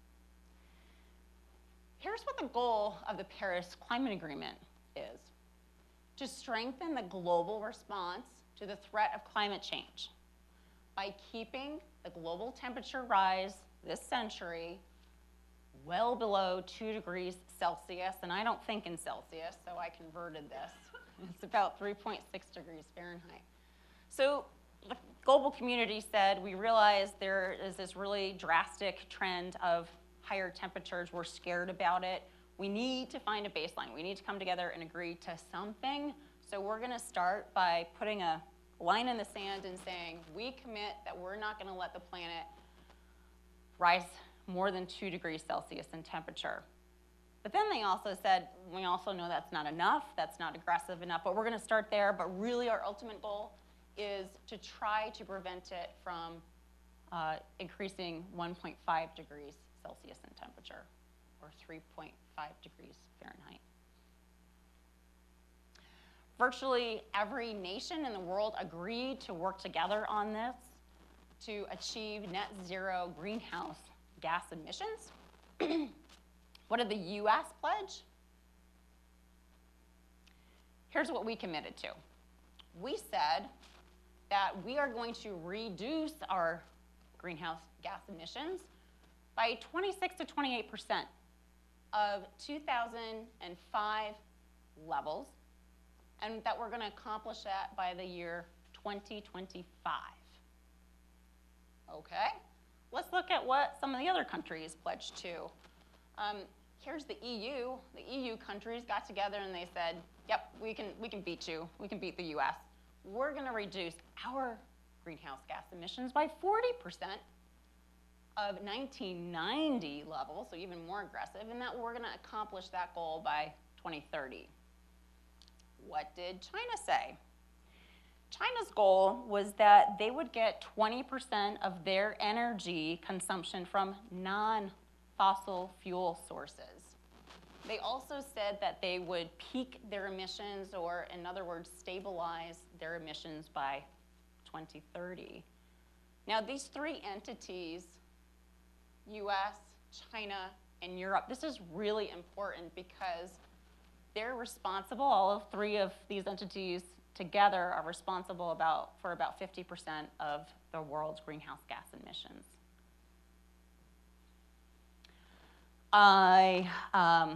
Here's what the goal of the Paris Climate Agreement is: to strengthen the global response to the threat of climate change by keeping the global temperature rise this century well below 2 degrees Celsius, and I don't think in Celsius, so I converted this. It's about 3.6 degrees Fahrenheit. So the global community said, we realize there is this really drastic trend of higher temperatures. We're scared about it. We need to find a baseline. We need to come together and agree to something. So we're going to start by putting a line in the sand and saying, we commit that we're not going to let the planet rise more than 2 degrees Celsius in temperature. But then they also said, we also know that's not enough, that's not aggressive enough, but we're going to start there. But really our ultimate goal is to try to prevent it from increasing 1.5 degrees Celsius in temperature, or 3.5 degrees Fahrenheit. Virtually every nation in the world agreed to work together on this to achieve net zero greenhouse gas emissions. What did the US pledge? Here's what we committed to. We said that we are going to reduce our greenhouse gas emissions by 26 to 28% of 2005 levels, and that we're going to accomplish that by the year 2025. Okay, let's look at what some of the other countries pledged to. Here's the EU. The EU countries got together and they said, yep, we can beat you. We can beat the US. We're going to reduce our greenhouse gas emissions by 40% of 1990 levels, so even more aggressive, and that we're going to accomplish that goal by 2030. What did China say? China's goal was that they would get 20% of their energy consumption from non-fossil fuel sources. They also said that they would peak their emissions, or in other words, stabilize their emissions by 2030. Now, these three entities, US, China, and Europe, this is really important because they're responsible, all of three of these entities together are responsible for about 50% of the world's greenhouse gas emissions. I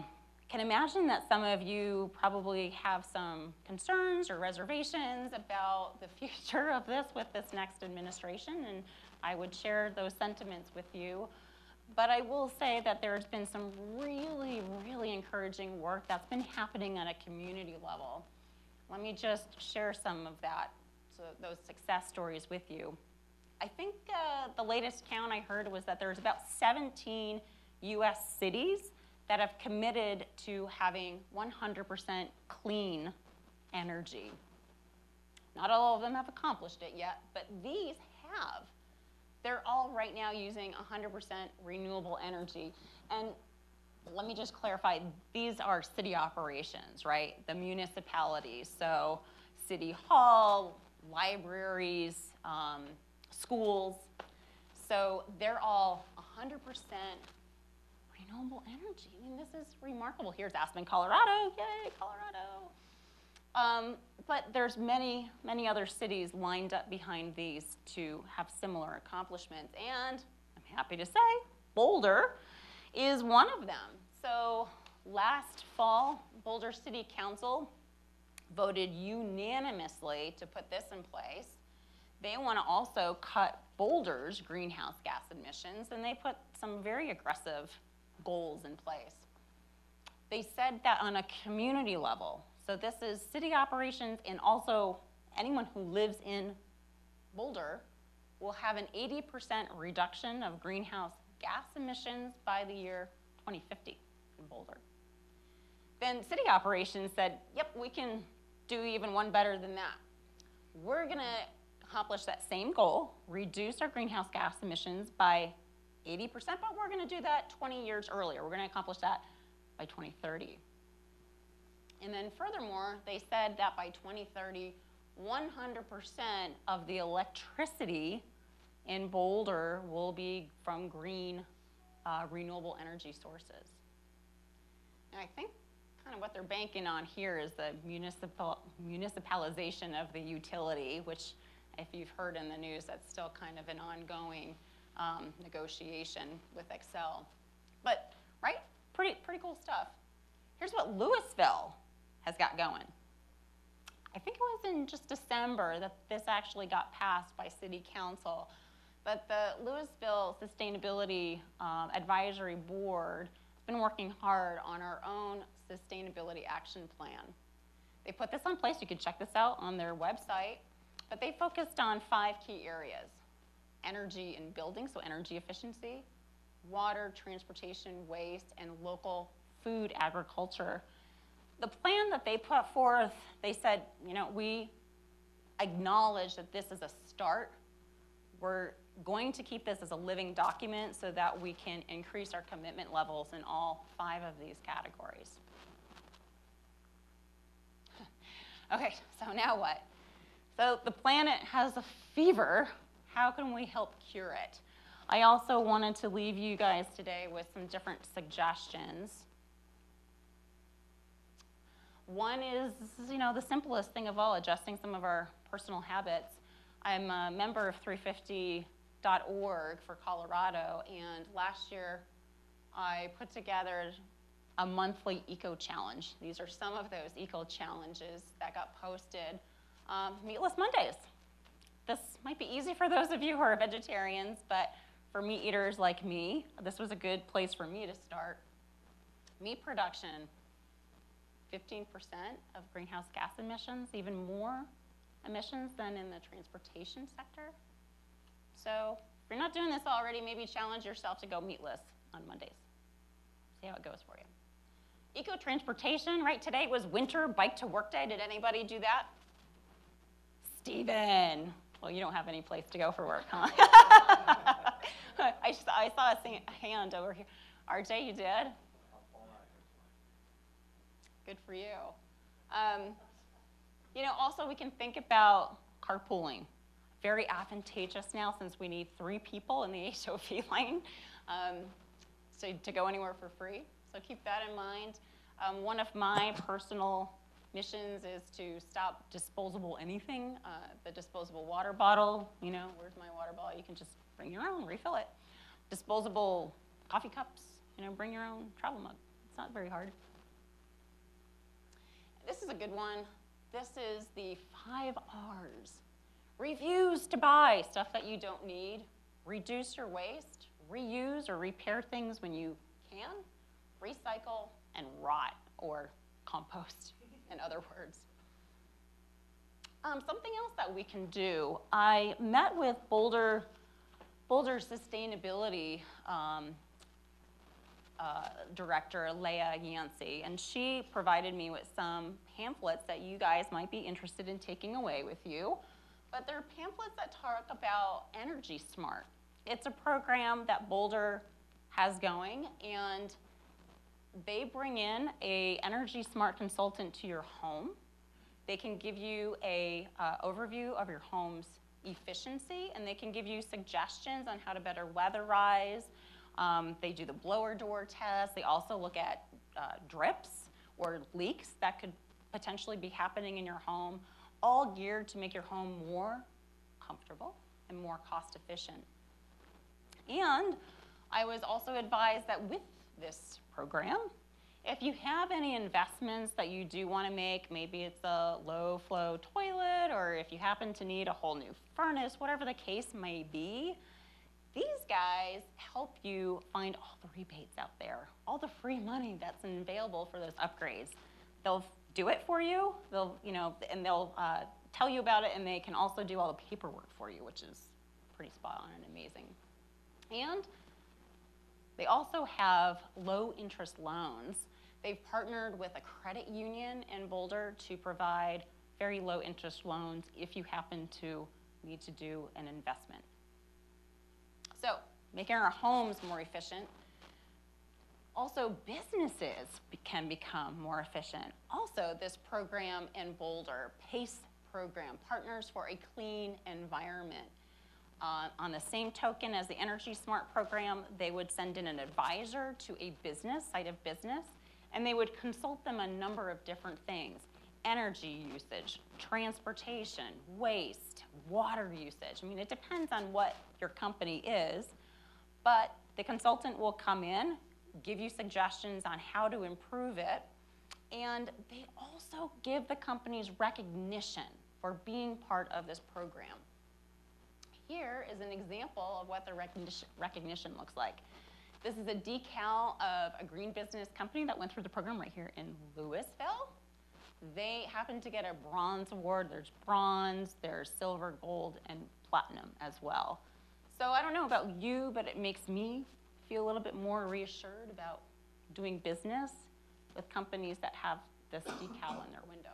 can imagine that some of you probably have some concerns or reservations about the future of this with this next administration, and I would share those sentiments with you. But I will say that there's been some really, really encouraging work that's been happening at a community level. Let me just share some of that, so those success stories with you. I think the latest count I heard was that there's about 17 US cities that have committed to having 100% clean energy. Not all of them have accomplished it yet, but these have. They're all right now using 100% renewable energy. And let me just clarify, these are city operations, right? The municipalities, so City Hall, libraries, schools. So they're all 100% renewable energy. I mean, this is remarkable. Here's Aspen, Colorado. Yay, Colorado. But there's many, many other cities lined up behind these to have similar accomplishments. And I'm happy to say Boulder is one of them. So last fall, Boulder City Council voted unanimously to put this in place. They want to also cut Boulder's greenhouse gas emissions, and they put some very aggressive goals in place. They said that on a community level, so this is city operations and also anyone who lives in Boulder will have an 80% reduction of greenhouse gas emissions by the year 2050 in Boulder. Then city operations said, yep, we can do even one better than that. We're going to accomplish that same goal, reduce our greenhouse gas emissions by 80%, but we're going to do that 20 years earlier. We're going to accomplish that by 2030. And then furthermore, they said that by 2030, 100% of the electricity in Boulder will be from green, renewable energy sources. And I think kind of what they're banking on here is the municipalization of the utility, which if you've heard in the news, that's still kind of an ongoing negotiation with Xcel. But, right, pretty cool stuff. Here's what Louisville has got going. I think it was in just December that this actually got passed by City Council. But the Louisville Sustainability Advisory Board has been working hard on our own sustainability action plan. They put this on place. You can check this out on their website. But they focused on 5 key areas: energy and buildings, so energy efficiency, water, transportation, waste, and local food agriculture. The plan that they put forth, they said, you know, we acknowledge that this is a start. We're going to keep this as a living document so that we can increase our commitment levels in all 5 of these categories. Okay, so now what? So the planet has a fever. How can we help cure it? I also wanted to leave you guys today with some different suggestions. One is, you know, the simplest thing of all, adjusting some of our personal habits. I'm a member of 350.org for Colorado, and last year I put together a monthly eco-challenge. These are some of those eco-challenges that got posted. Meatless Mondays. This might be easy for those of you who are vegetarians, but for meat eaters like me, this was a good place for me to start. Meat production, 15% of greenhouse gas emissions, even more emissions than in the transportation sector. So if you're not doing this already, maybe challenge yourself to go meatless on Mondays. See how it goes for you. Eco-transportation, right? Today was winter bike to work day. Did anybody do that? Steven. Well, you don't have any place to go for work, huh? I saw a hand over here. RJ, you did? Good for you. You know, also we can think about carpooling. Very advantageous now since we need 3 people in the HOV line to go anywhere for free. So keep that in mind. One of my personal missions is to stop disposable anything. The disposable water bottle, you know, where's my water bottle? You can just bring your own, refill it. Disposable coffee cups, you know, bring your own travel mug. It's not very hard. This is a good one. This is the 5 R's. Refuse to buy stuff that you don't need. Reduce your waste. Reuse or repair things when you can. Recycle and rot, or compost, in other words. Something else that we can do. I met with Boulder Sustainability Director, Leah Yancey, and she provided me with some pamphlets that you guys might be interested in taking away with you. But they're pamphlets that talk about Energy Smart. It's a program that Boulder has going, and they bring in a Energy Smart consultant to your home. They can give you a overview of your home's efficiency, and they can give you suggestions on how to better weatherize. They do the blower door test. They also look at drips or leaks that could potentially be happening in your home, all geared to make your home more comfortable and more cost efficient. And I was also advised that with this program, if you have any investments that you do want to make, maybe it's a low flow toilet, or if you happen to need a whole new furnace, whatever the case may be, these guys help you find all the rebates out there, all the free money that's available for those upgrades. They'll do it for you, they'll tell you about it, and they can also do all the paperwork for you, which is pretty spot on and amazing. And they also have low interest loans. They've partnered with a credit union in Boulder to provide very low interest loans if you happen to need to do an investment. So, making our homes more efficient. Also, businesses can become more efficient. Also, this program in Boulder, PACE program, Partners for a Clean Environment. On the same token as the Energy Smart program, they would send in an advisor to a business, site of business, and they would consult them a number of different things: energy usage, transportation, waste, water usage. I mean, it depends on what your company is, but the consultant will come in, give you suggestions on how to improve it, and they also give the companies recognition for being part of this program. Here is an example of what the recognition looks like. This is a decal of a green business company that went through the program right here in Louisville. They happen to get a bronze award. There's bronze, there's silver, gold, and platinum as well. So I don't know about you, but it makes me feel a little bit more reassured about doing business with companies that have this decal in their window.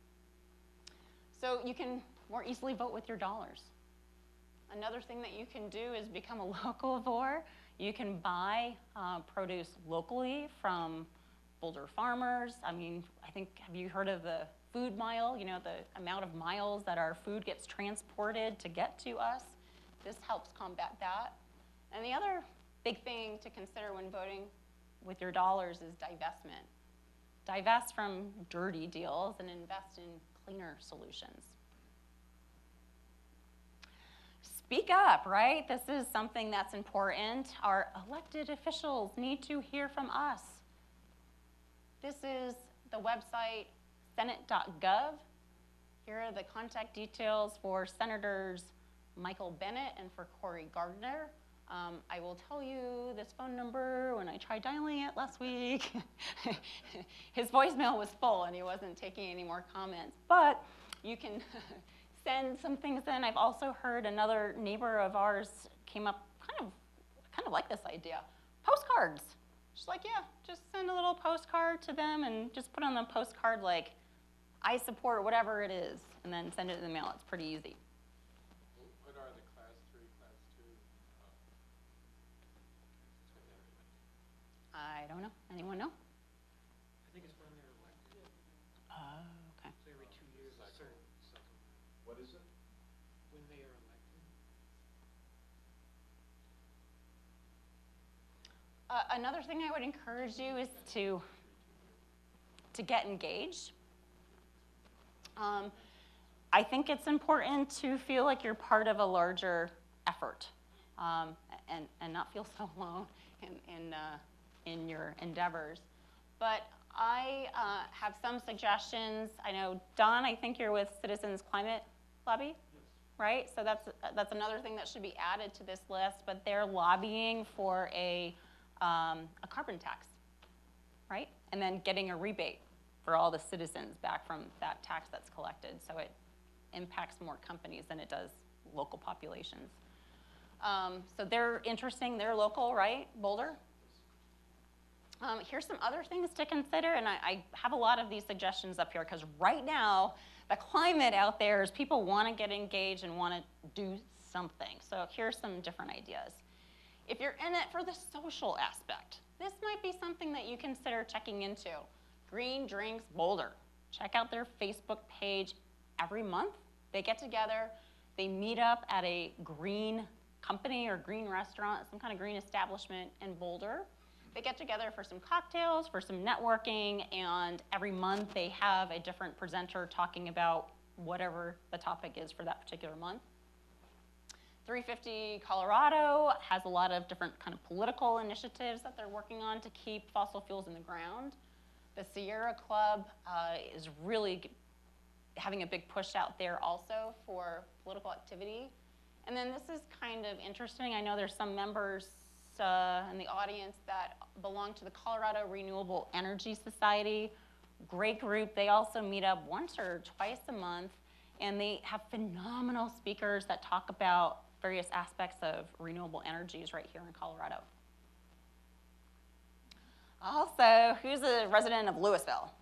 So you can more easily vote with your dollars. Another thing that you can do is become a localivore. You can buy produce locally from Boulder farmers. I mean, have you heard of the food mile? You know, the amount of miles that our food gets transported to get to us. This helps combat that. And the other big thing to consider when voting with your dollars is divestment. Divest from dirty deals and invest in cleaner solutions. Speak up, right? This is something that's important. Our elected officials need to hear from us. This is the website, senate.gov. Here are the contact details for Senators Michael Bennet and for Cory Gardner. I will tell you this phone number when I tried dialing it last week. His voicemail was full and he wasn't taking any more comments, but you can send some things in. I've also heard another neighbor of ours came up kind of like this idea. Postcards. She's like, yeah, just send a little postcard to them and just put on the postcard like, I support whatever it is, and then send it in the mail. It's pretty easy. What are the class 3, class 2? I don't know. Anyone know? I think it's when they're elected. Oh, okay. So every 2 years, a certain something. What is it? When they are elected. Another thing I would encourage you is to get engaged. I think it's important to feel like you're part of a larger effort, and not feel so alone in your endeavors. But I have some suggestions. I know, Don, I think you're with Citizens Climate Lobby, right? So that's another thing that should be added to this list, but they're lobbying for a carbon tax, right? And then getting a rebate for all the citizens back from that tax that's collected. So it impacts more companies than it does local populations. So they're interesting, they're local, right, Boulder? Here's some other things to consider, and I have a lot of these suggestions up here, because right now, the climate out there is people want to get engaged and want to do something. So here's some different ideas. If you're in it for the social aspect, this might be something that you consider checking into. Green Drinks Boulder. Check out their Facebook page every month. They get together, they meet up at a green company or green restaurant, some kind of green establishment in Boulder. They get together for some cocktails, for some networking, and every month they have a different presenter talking about whatever the topic is for that particular month. 350 Colorado has a lot of different kind of political initiatives that they're working on to keep fossil fuels in the ground. The Sierra Club is really having a big push out there also for political activity. And then this is kind of interesting. I know there's some members in the audience that belong to the Colorado Renewable Energy Society. Great group. They also meet up once or twice a month, and they have phenomenal speakers that talk about various aspects of renewable energies right here in Colorado. Also, who's a resident of Louisville?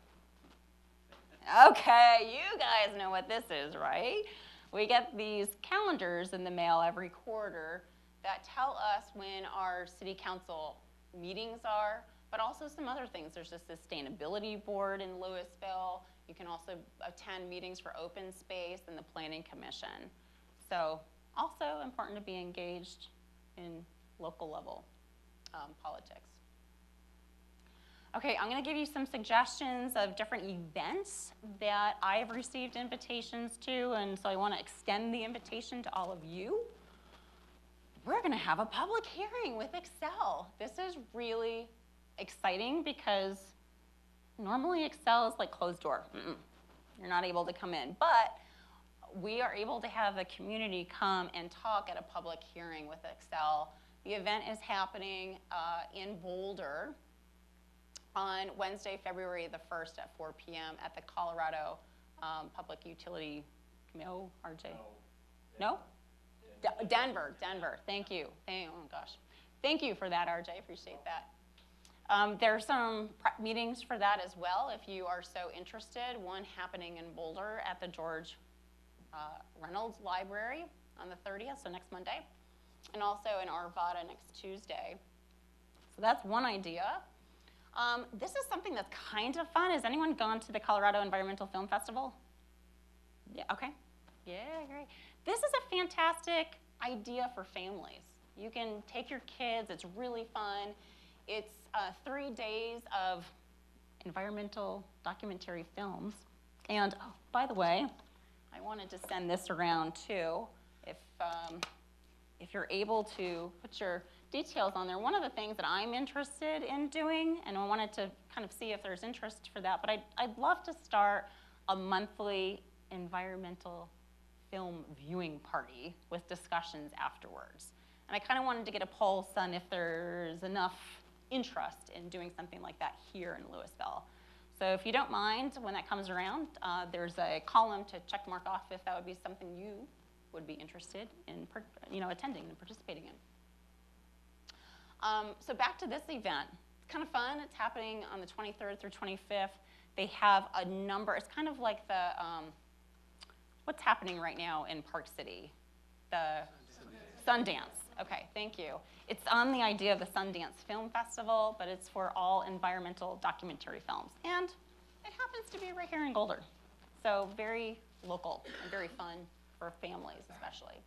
Okay, you guys know what this is, right? We get these calendars in the mail every quarter that tell us when our city council meetings are, but also some other things. There's a sustainability board in Louisville. You can also attend meetings for open space and the planning commission. So also important to be engaged in local level politics. Okay, I'm gonna give you some suggestions of different events that I've received invitations to, and so I wanna extend the invitation to all of you. We're gonna have a public hearing with Excel. This is really exciting because normally Excel is like closed door. You're not able to come in, but we are able to have the community come and talk at a public hearing with Excel. The event is happening in Boulder on Wednesday, February the 1st at 4 p.m. at the Colorado Public Utility, no, RJ? No? Denver, thank you. Oh gosh. Thank you for that, RJ, appreciate that. There are some meetings for that as well if you are so interested. One happening in Boulder at the George Reynolds Library on the 30th, so next Monday, and also in Arvada next Tuesday. So that's one idea. This is something that's kind of fun. Has anyone gone to the Colorado Environmental Film Festival? Yeah, okay. Yeah, great. This is a fantastic idea for families. You can take your kids, it's really fun. It's 3 days of environmental documentary films. And oh, by the way, I wanted to send this around too. If you're able to put your details on there. One of the things that I'm interested in doing, and I wanted to kind of see if there's interest for that, but I'd love to start a monthly environmental film viewing party with discussions afterwards. And I kind of wanted to get a pulse on if there's enough interest in doing something like that here in Louisville. So if you don't mind, when that comes around, there's a column to check mark off if that would be something you would be interested in attending and participating in. So back to this event. It's kind of fun. It's happening on the 23rd through 25th. They have a number. It's kind of like the, what's happening right now in Park City? The Sundance. Okay, thank you. It's on the idea of the Sundance Film Festival, but it's for all environmental documentary films. And it happens to be right here in Boulder. So very local and very fun for families especially.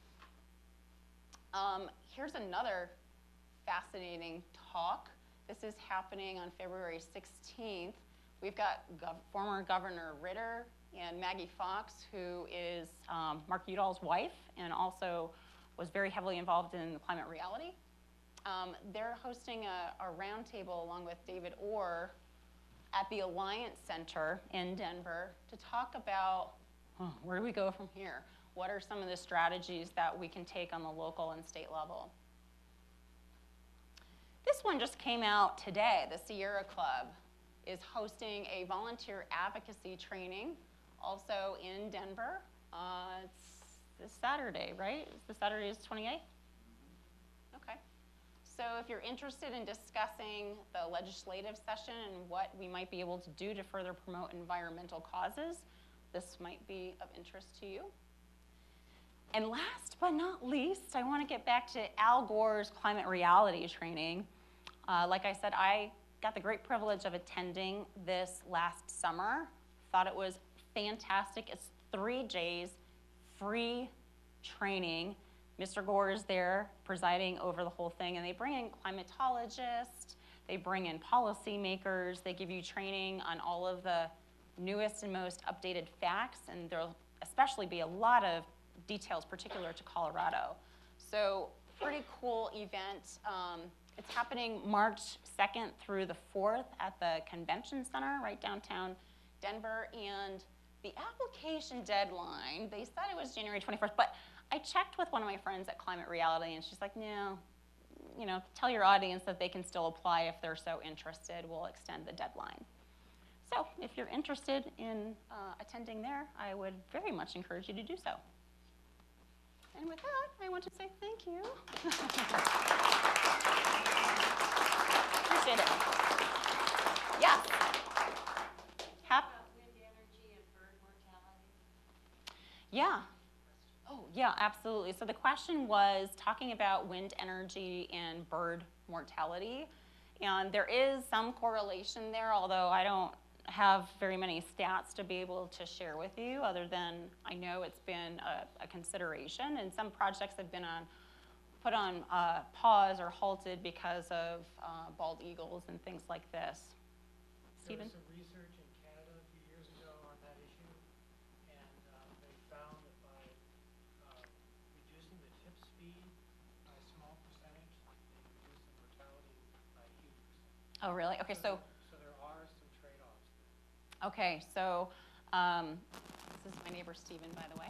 Here's another fascinating talk. This is happening on February 16th. We've got former Governor Ritter and Maggie Fox, who is Mark Udall's wife and also was very heavily involved in the climate reality. They're hosting a roundtable along with David Orr at the Alliance Center in Denver to talk about where do we go from here? What are some of the strategies that we can take on the local and state level? This one just came out today. The Sierra Club is hosting a volunteer advocacy training also in Denver. It's this Saturday, right? The Saturday is 28th? Okay. So if you're interested in discussing the legislative session and what we might be able to do to further promote environmental causes, this might be of interest to you. And last but not least, I want to get back to Al Gore's climate reality training. Like I said, I got the great privilege of attending this last summer. Thought it was fantastic. It's 3 days, free training. Mr. Gore is there presiding over the whole thing, and they bring in climatologists, they bring in policymakers, they give you training on all of the newest and most updated facts, and there'll especially be a lot of details particular to Colorado. So pretty cool event. It's happening March 2nd through the 4th at the Convention Center right downtown Denver, and the application deadline, they said it was January 21st, but I checked with one of my friends at Climate Reality, and she's like, no, you know, tell your audience that they can still apply if they're so interested. We'll extend the deadline. So if you're interested in attending there, I would very much encourage you to do so. And with that, I want to say thank you. Appreciate it. Yes. Wind energy and bird mortality. Yeah. Oh, yeah, absolutely. So the question was talking about wind energy and bird mortality. And there is some correlation there, although I don't have very many stats to be able to share with you, other than I know it's been a consideration. And some projects have been put on pause or halted because of bald eagles and things like this. There Stephen? was some research in Canada a few years ago on that issue, and they found that by reducing the tip speed by a small percentage, they reduced the mortality by 80%. Oh, really? Okay, so So there are some trade-offs there. okay, so this is my neighbor Stephen, by the way.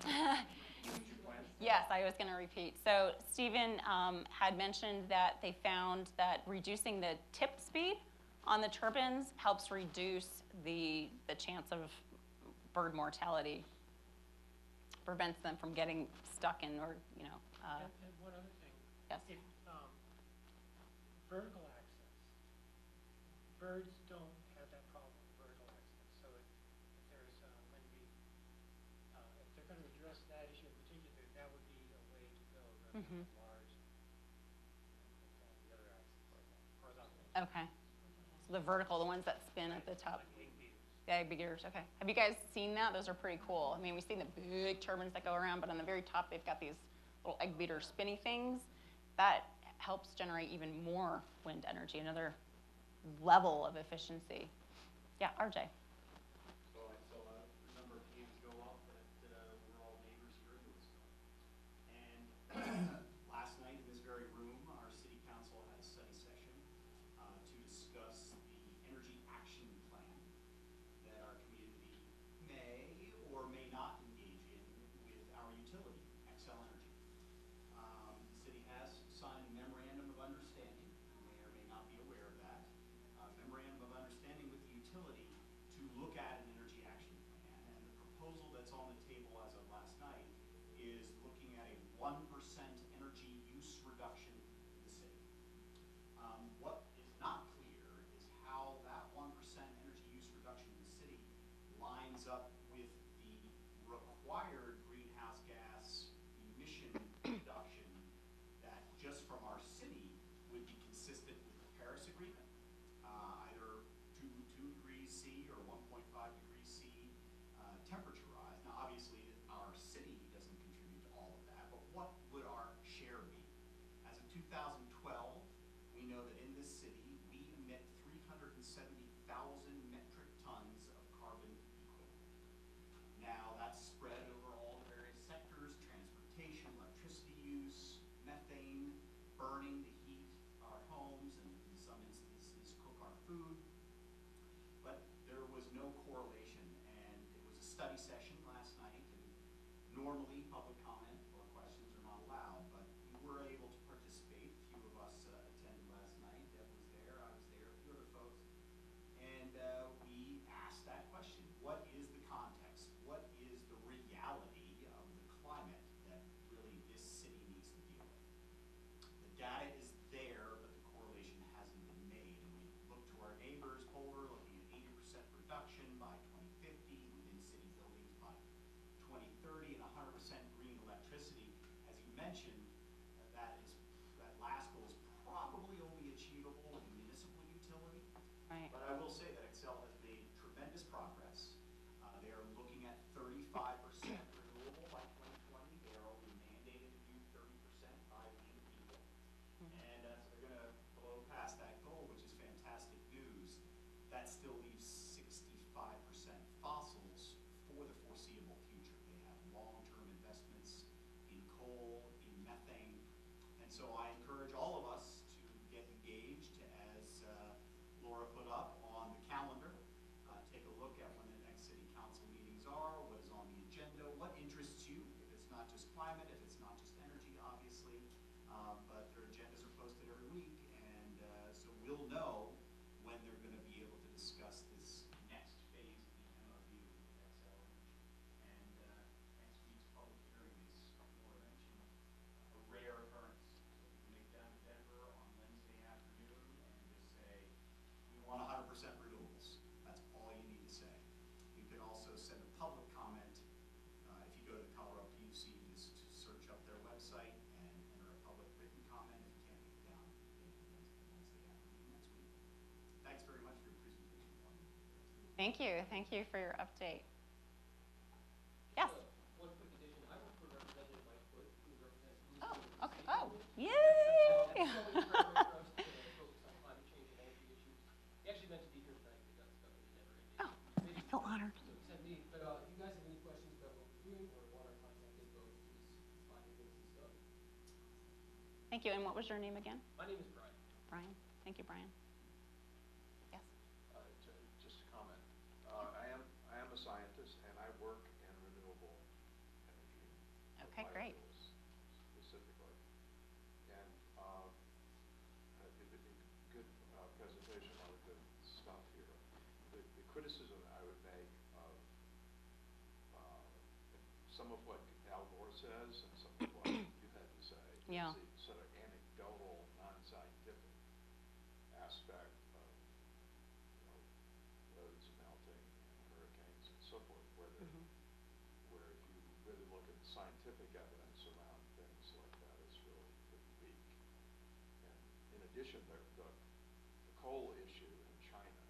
Yes, I was going to repeat. So Stephen had mentioned that they found that reducing the tip speed on the turbines helps reduce the chance of bird mortality, prevents them from getting stuck in, or, you know. And one other thing. Yes. If, vertical access, birds don't have that problem with vertical access. So if there's going to be, if they're going to address that issue in particular, that would be a way to go rather than large, the other axis, horizontal. Okay. So the vertical, the ones that spin at the top. Like 8 meters. The egg beaters, okay. Have you guys seen that? Those are pretty cool. I mean, we've seen the big turbines that go around, but on the very top, they've got these little egg beater spinny things. That helps generate even more wind energy, another level of efficiency. Yeah, RJ. So I saw a number of hands go up that we're all neighbors here in Lewisville. And last night in this very room, our city council had a study session to discuss the energy action plan that our community may or may not engage in with our utility, Xcel Energy. The city has signed a memorandum of understanding, you may or may not be aware of that, memorandum of understanding with the utility to look at an energy action plan. And the proposal that's on the table as of last night is looking at a 1% energy use reduction in the city. What is not clear is how that 1% energy use reduction in the city lines up with the required greenhouse gas emission reduction that just from our city would be consistent with the Paris Agreement, either 2 degrees C or 1.5 degrees C temperature rise. Now, obviously, our city doesn't contribute to all of that, but what would our share be? As of 2012, we know that in this city, we emit 370,000 metric tons of carbon equivalent. Now, that's spread over all the various sectors: transportation, electricity use, methane, burning to heat our homes, and in some instances cook our food. study session last night, and normally public comment or questions are not allowed, but we were able to participate. A few of us attended last night. Deb was there, I was there, a few other folks. And we asked that question: what is the context? What is the reality of the climate that really this city needs to deal with? The data is there, but the correlation hasn't been made. And we look to our neighbors, Boulder, looking at 80% reduction by 2050 within city buildings by 2030, and 100% green electricity. As you mentioned, that last goal is probably only achievable in municipal utility. Right. But I will say that Excel has made tremendous progress. They are looking at 35% renewable by 2020. They are only mandated to do 30% by the end of April. And so they're going to blow past that goal, which is fantastic news. That still leaves 65% fossils for the foreseeable future. They have long-term investments in coal, in methane. And so I encourage all of us to get engaged, as Laura put up on the calendar. Take a look at when the next city council meetings are, what is on the agenda, what interests you, if it's not just climate, if it's not just energy, obviously, but their agendas are posted every week, and so we'll know when they're going to be able to discuss this next phase of the MOU with Excel Energy. And next week's public hearing is, Laura mentioned, a rare occurrence. So you can make it down to Denver on Wednesday afternoon and just say, we want 100% renewables. That's all you need to say. You can also send a public comment. If you go to the Colorado PUC, just search up their website and enter a public written comment. If you can't make it down, Wednesday afternoon next week. Thanks very much for your presentation. Thank you. Thank you for your update. Yes. One quick addition, I work for Representative Mike Wood, who represents Blue Oh, State okay. State Oh, Government. yay! So it's a great way for us to focus on climate change and energy issues. He actually meant to be here tonight, but got stuck in a never ending. Oh, I feel honored. So he sent me, but if you guys have any questions about what we're doing or want our contact info, please find me and stuff. Thank you. And what was your name again? My name is Brian. Brian. Thank you, Brian. Yes. Just a comment. I am a scientist and I work in renewable energy. Okay, great. biofuels Specifically. And good presentation, a lot of good stuff here. The criticism I would make of some of what Al Gore says and some of what you had to say Yeah. is the sort of anecdotal, non-scientific aspect of roads melting and hurricanes and so forth, where where if you really look at the scientific evidence around things like that, it's really pretty weak. And in addition, the coal issue in China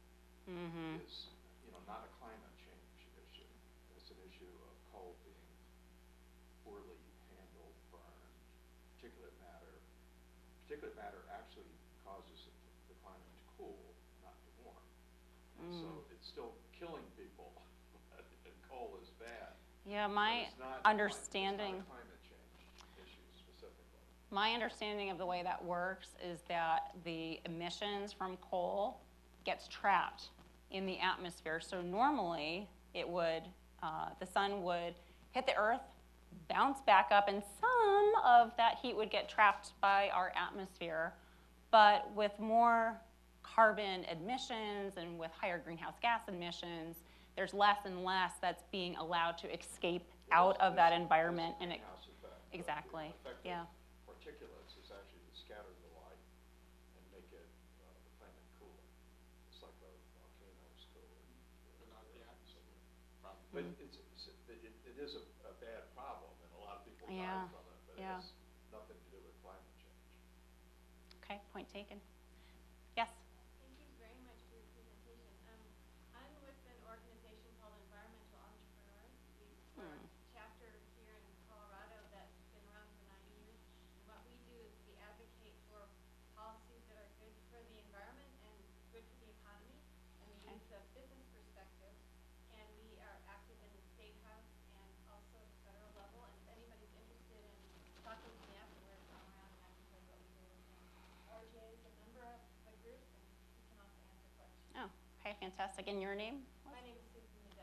is, not a climate change issue. It's an issue of coal being poorly handled, burned, particulate matter. Particulate matter actually causes the climate to cool, not to warm. And so it's still killing people, and coal is bad. Yeah, But my it's not understanding. It's not a climate change issue specifically. My understanding of the way that works is that the emissions from coal gets trapped in the atmosphere. So normally it would, the sun would hit the earth, bounce back up, and some of that heat would get trapped by our atmosphere. But with more carbon emissions and with higher greenhouse gas emissions, there's less and less that's being allowed to escape out of that environment. And it, Greenhouse effect. exactly, yeah. Particulates is actually to scatter the light and make it, the planet cooler. It's like a volcano's cooler. But not the atmosphere. But it is a bad problem, and a lot of people Yeah, die from it, but it yeah. has nothing to do with climate change. Okay, point taken. Yes. Thank you very much for your presentation. I'm with an organization called Environmental Entrepreneurs. We're a chapter here in Colorado that's been around for 90 years. And what we do is we advocate for policies that are good for the environment and good for the economy. And we Okay. use a business perspective. And we are active in the State House and also at the federal level. And if anybody's interested in talking to me afterwards, I'm around and I can tell you what we do. And RJ is a member of the group and he can also answer questions. Oh, okay, fantastic. And your name? My name is Susan Medell.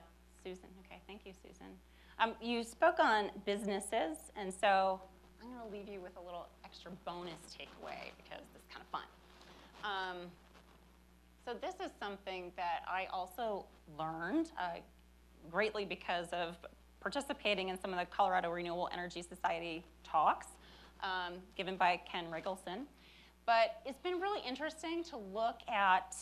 Susan. Okay, thank you, Susan. You spoke on businesses, and so I'm going to leave you with a little extra bonus takeaway because this is kind of fun. So this is something that I also learned greatly because of participating in some of the Colorado Renewable Energy Society talks given by Ken Riggleson. But it's been really interesting to look at,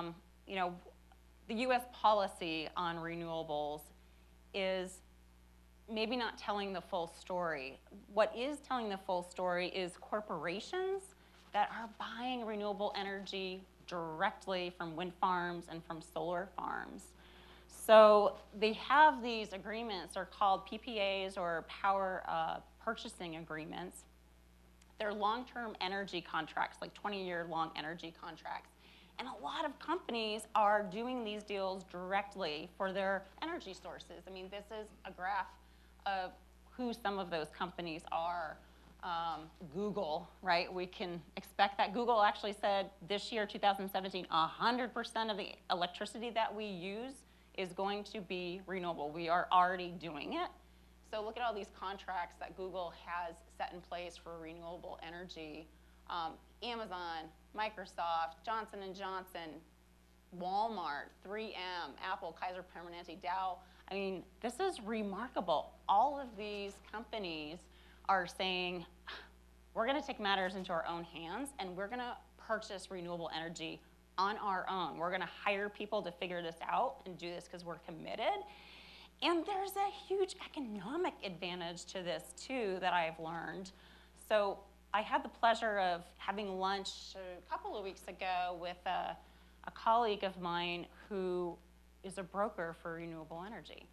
the U.S. policy on renewables is maybe not telling the full story. What is telling the full story is corporations that are buying renewable energy directly from wind farms and from solar farms. So they have these agreements, they're called PPAs or power purchasing agreements. They're long-term energy contracts, like 20-year long energy contracts. And a lot of companies are doing these deals directly for their energy sources. I mean, this is a graph of who some of those companies are. Google, right? We can expect that. Google actually said this year, 2017, 100% of the electricity that we use is going to be renewable. We are already doing it. So look at all these contracts that Google has set in place for renewable energy. Amazon, Microsoft, Johnson & Johnson, Walmart, 3M, Apple, Kaiser Permanente, Dow. I mean, this is remarkable. All of these companies are saying, we're going to take matters into our own hands, and we're going to purchase renewable energy on our own. We're going to hire people to figure this out and do this because we're committed. And there's a huge economic advantage to this, too, that I've learned. So I had the pleasure of having lunch a couple of weeks ago with a colleague of mine who is a broker for renewable energy.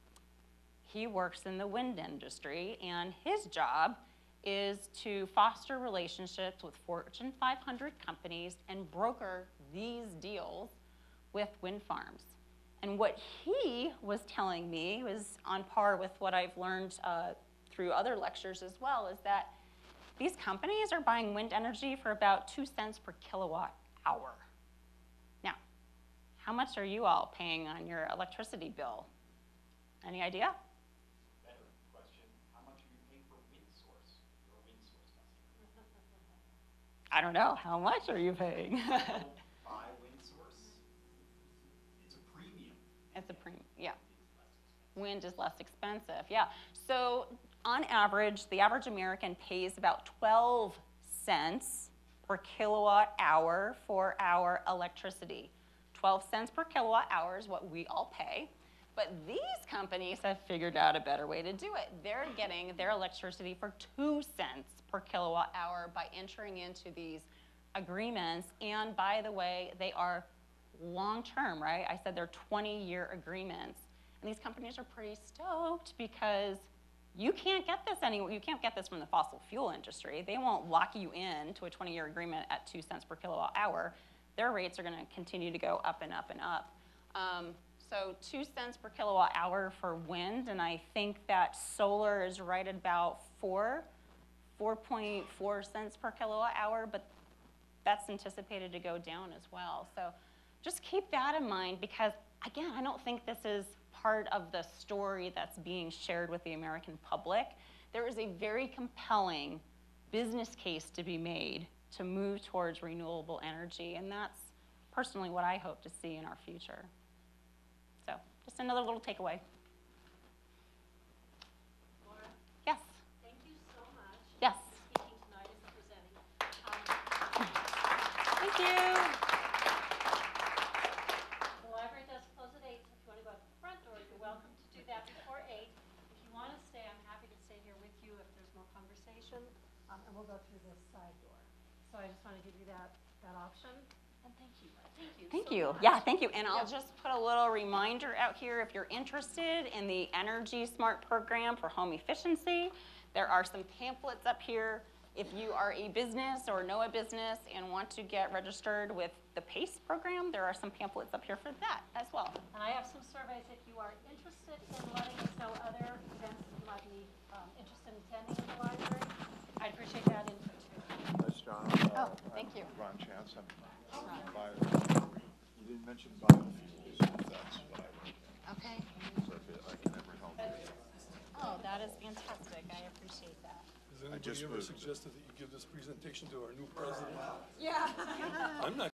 He works in the wind industry, and his job is to foster relationships with Fortune 500 companies and broker these deals with wind farms. And what he was telling me was on par with what I've learned through other lectures as well, is that these companies are buying wind energy for about 2 cents per kilowatt hour. Now, how much are you all paying on your electricity bill? Any idea? Better question, how much are you paying for WindSource, your WindSource customer? I don't know. How much are you paying? Buy WindSource, it's a premium. It's a premium, yeah. Wind is less expensive, yeah. So on average, the average American pays about 12 cents per kilowatt hour for our electricity. 12 cents per kilowatt hour is what we all pay. But these companies have figured out a better way to do it. They're getting their electricity for 2 cents per kilowatt hour by entering into these agreements. And by the way, they are long-term, right? I said they're 20-year agreements. And these companies are pretty stoked because you can't get this anywhere. You can't get this from the fossil fuel industry. They won't lock you in to a 20-year agreement at 2 cents per kilowatt hour. Their rates are going to continue to go up and up and up. So 2 cents per kilowatt hour for wind, and I think that solar is right at about 4.4 cents per kilowatt hour, but that's anticipated to go down as well. So just keep that in mind because, again, I don't think this is part of the story that's being shared with the American public. There is a very compelling business case to be made to move towards renewable energy, and that's personally what I hope to see in our future. So just another little takeaway. Laura, Yes. thank you so much. Yes. For speaking tonight and for presenting. Thank you. The library does close at 8, so if you want to go out the front door, you're welcome to do that before 8. If you want to stay, I'm happy to stay here with you if there's more conversation, and we'll go through this side door. So I just want to give you that option, and thank you. Thank so you. much. Yeah, thank you. And I'll just put a little reminder out here if you're interested in the Energy Smart program for home efficiency. There are some pamphlets up here. If you are a business or know a business and want to get registered with the PACE program, there are some pamphlets up here for that as well. And I have some surveys if you are interested in letting us know other events that you might be interested in attending in the library. I'd appreciate that input too. Nice, John. Oh, thank you. Ron Chance. You didn't mention biofuels. That's what I work in. Okay. So if is fantastic. I appreciate that. Has anybody just ever moved. suggested that you give this presentation to our new president? Yeah. I'm not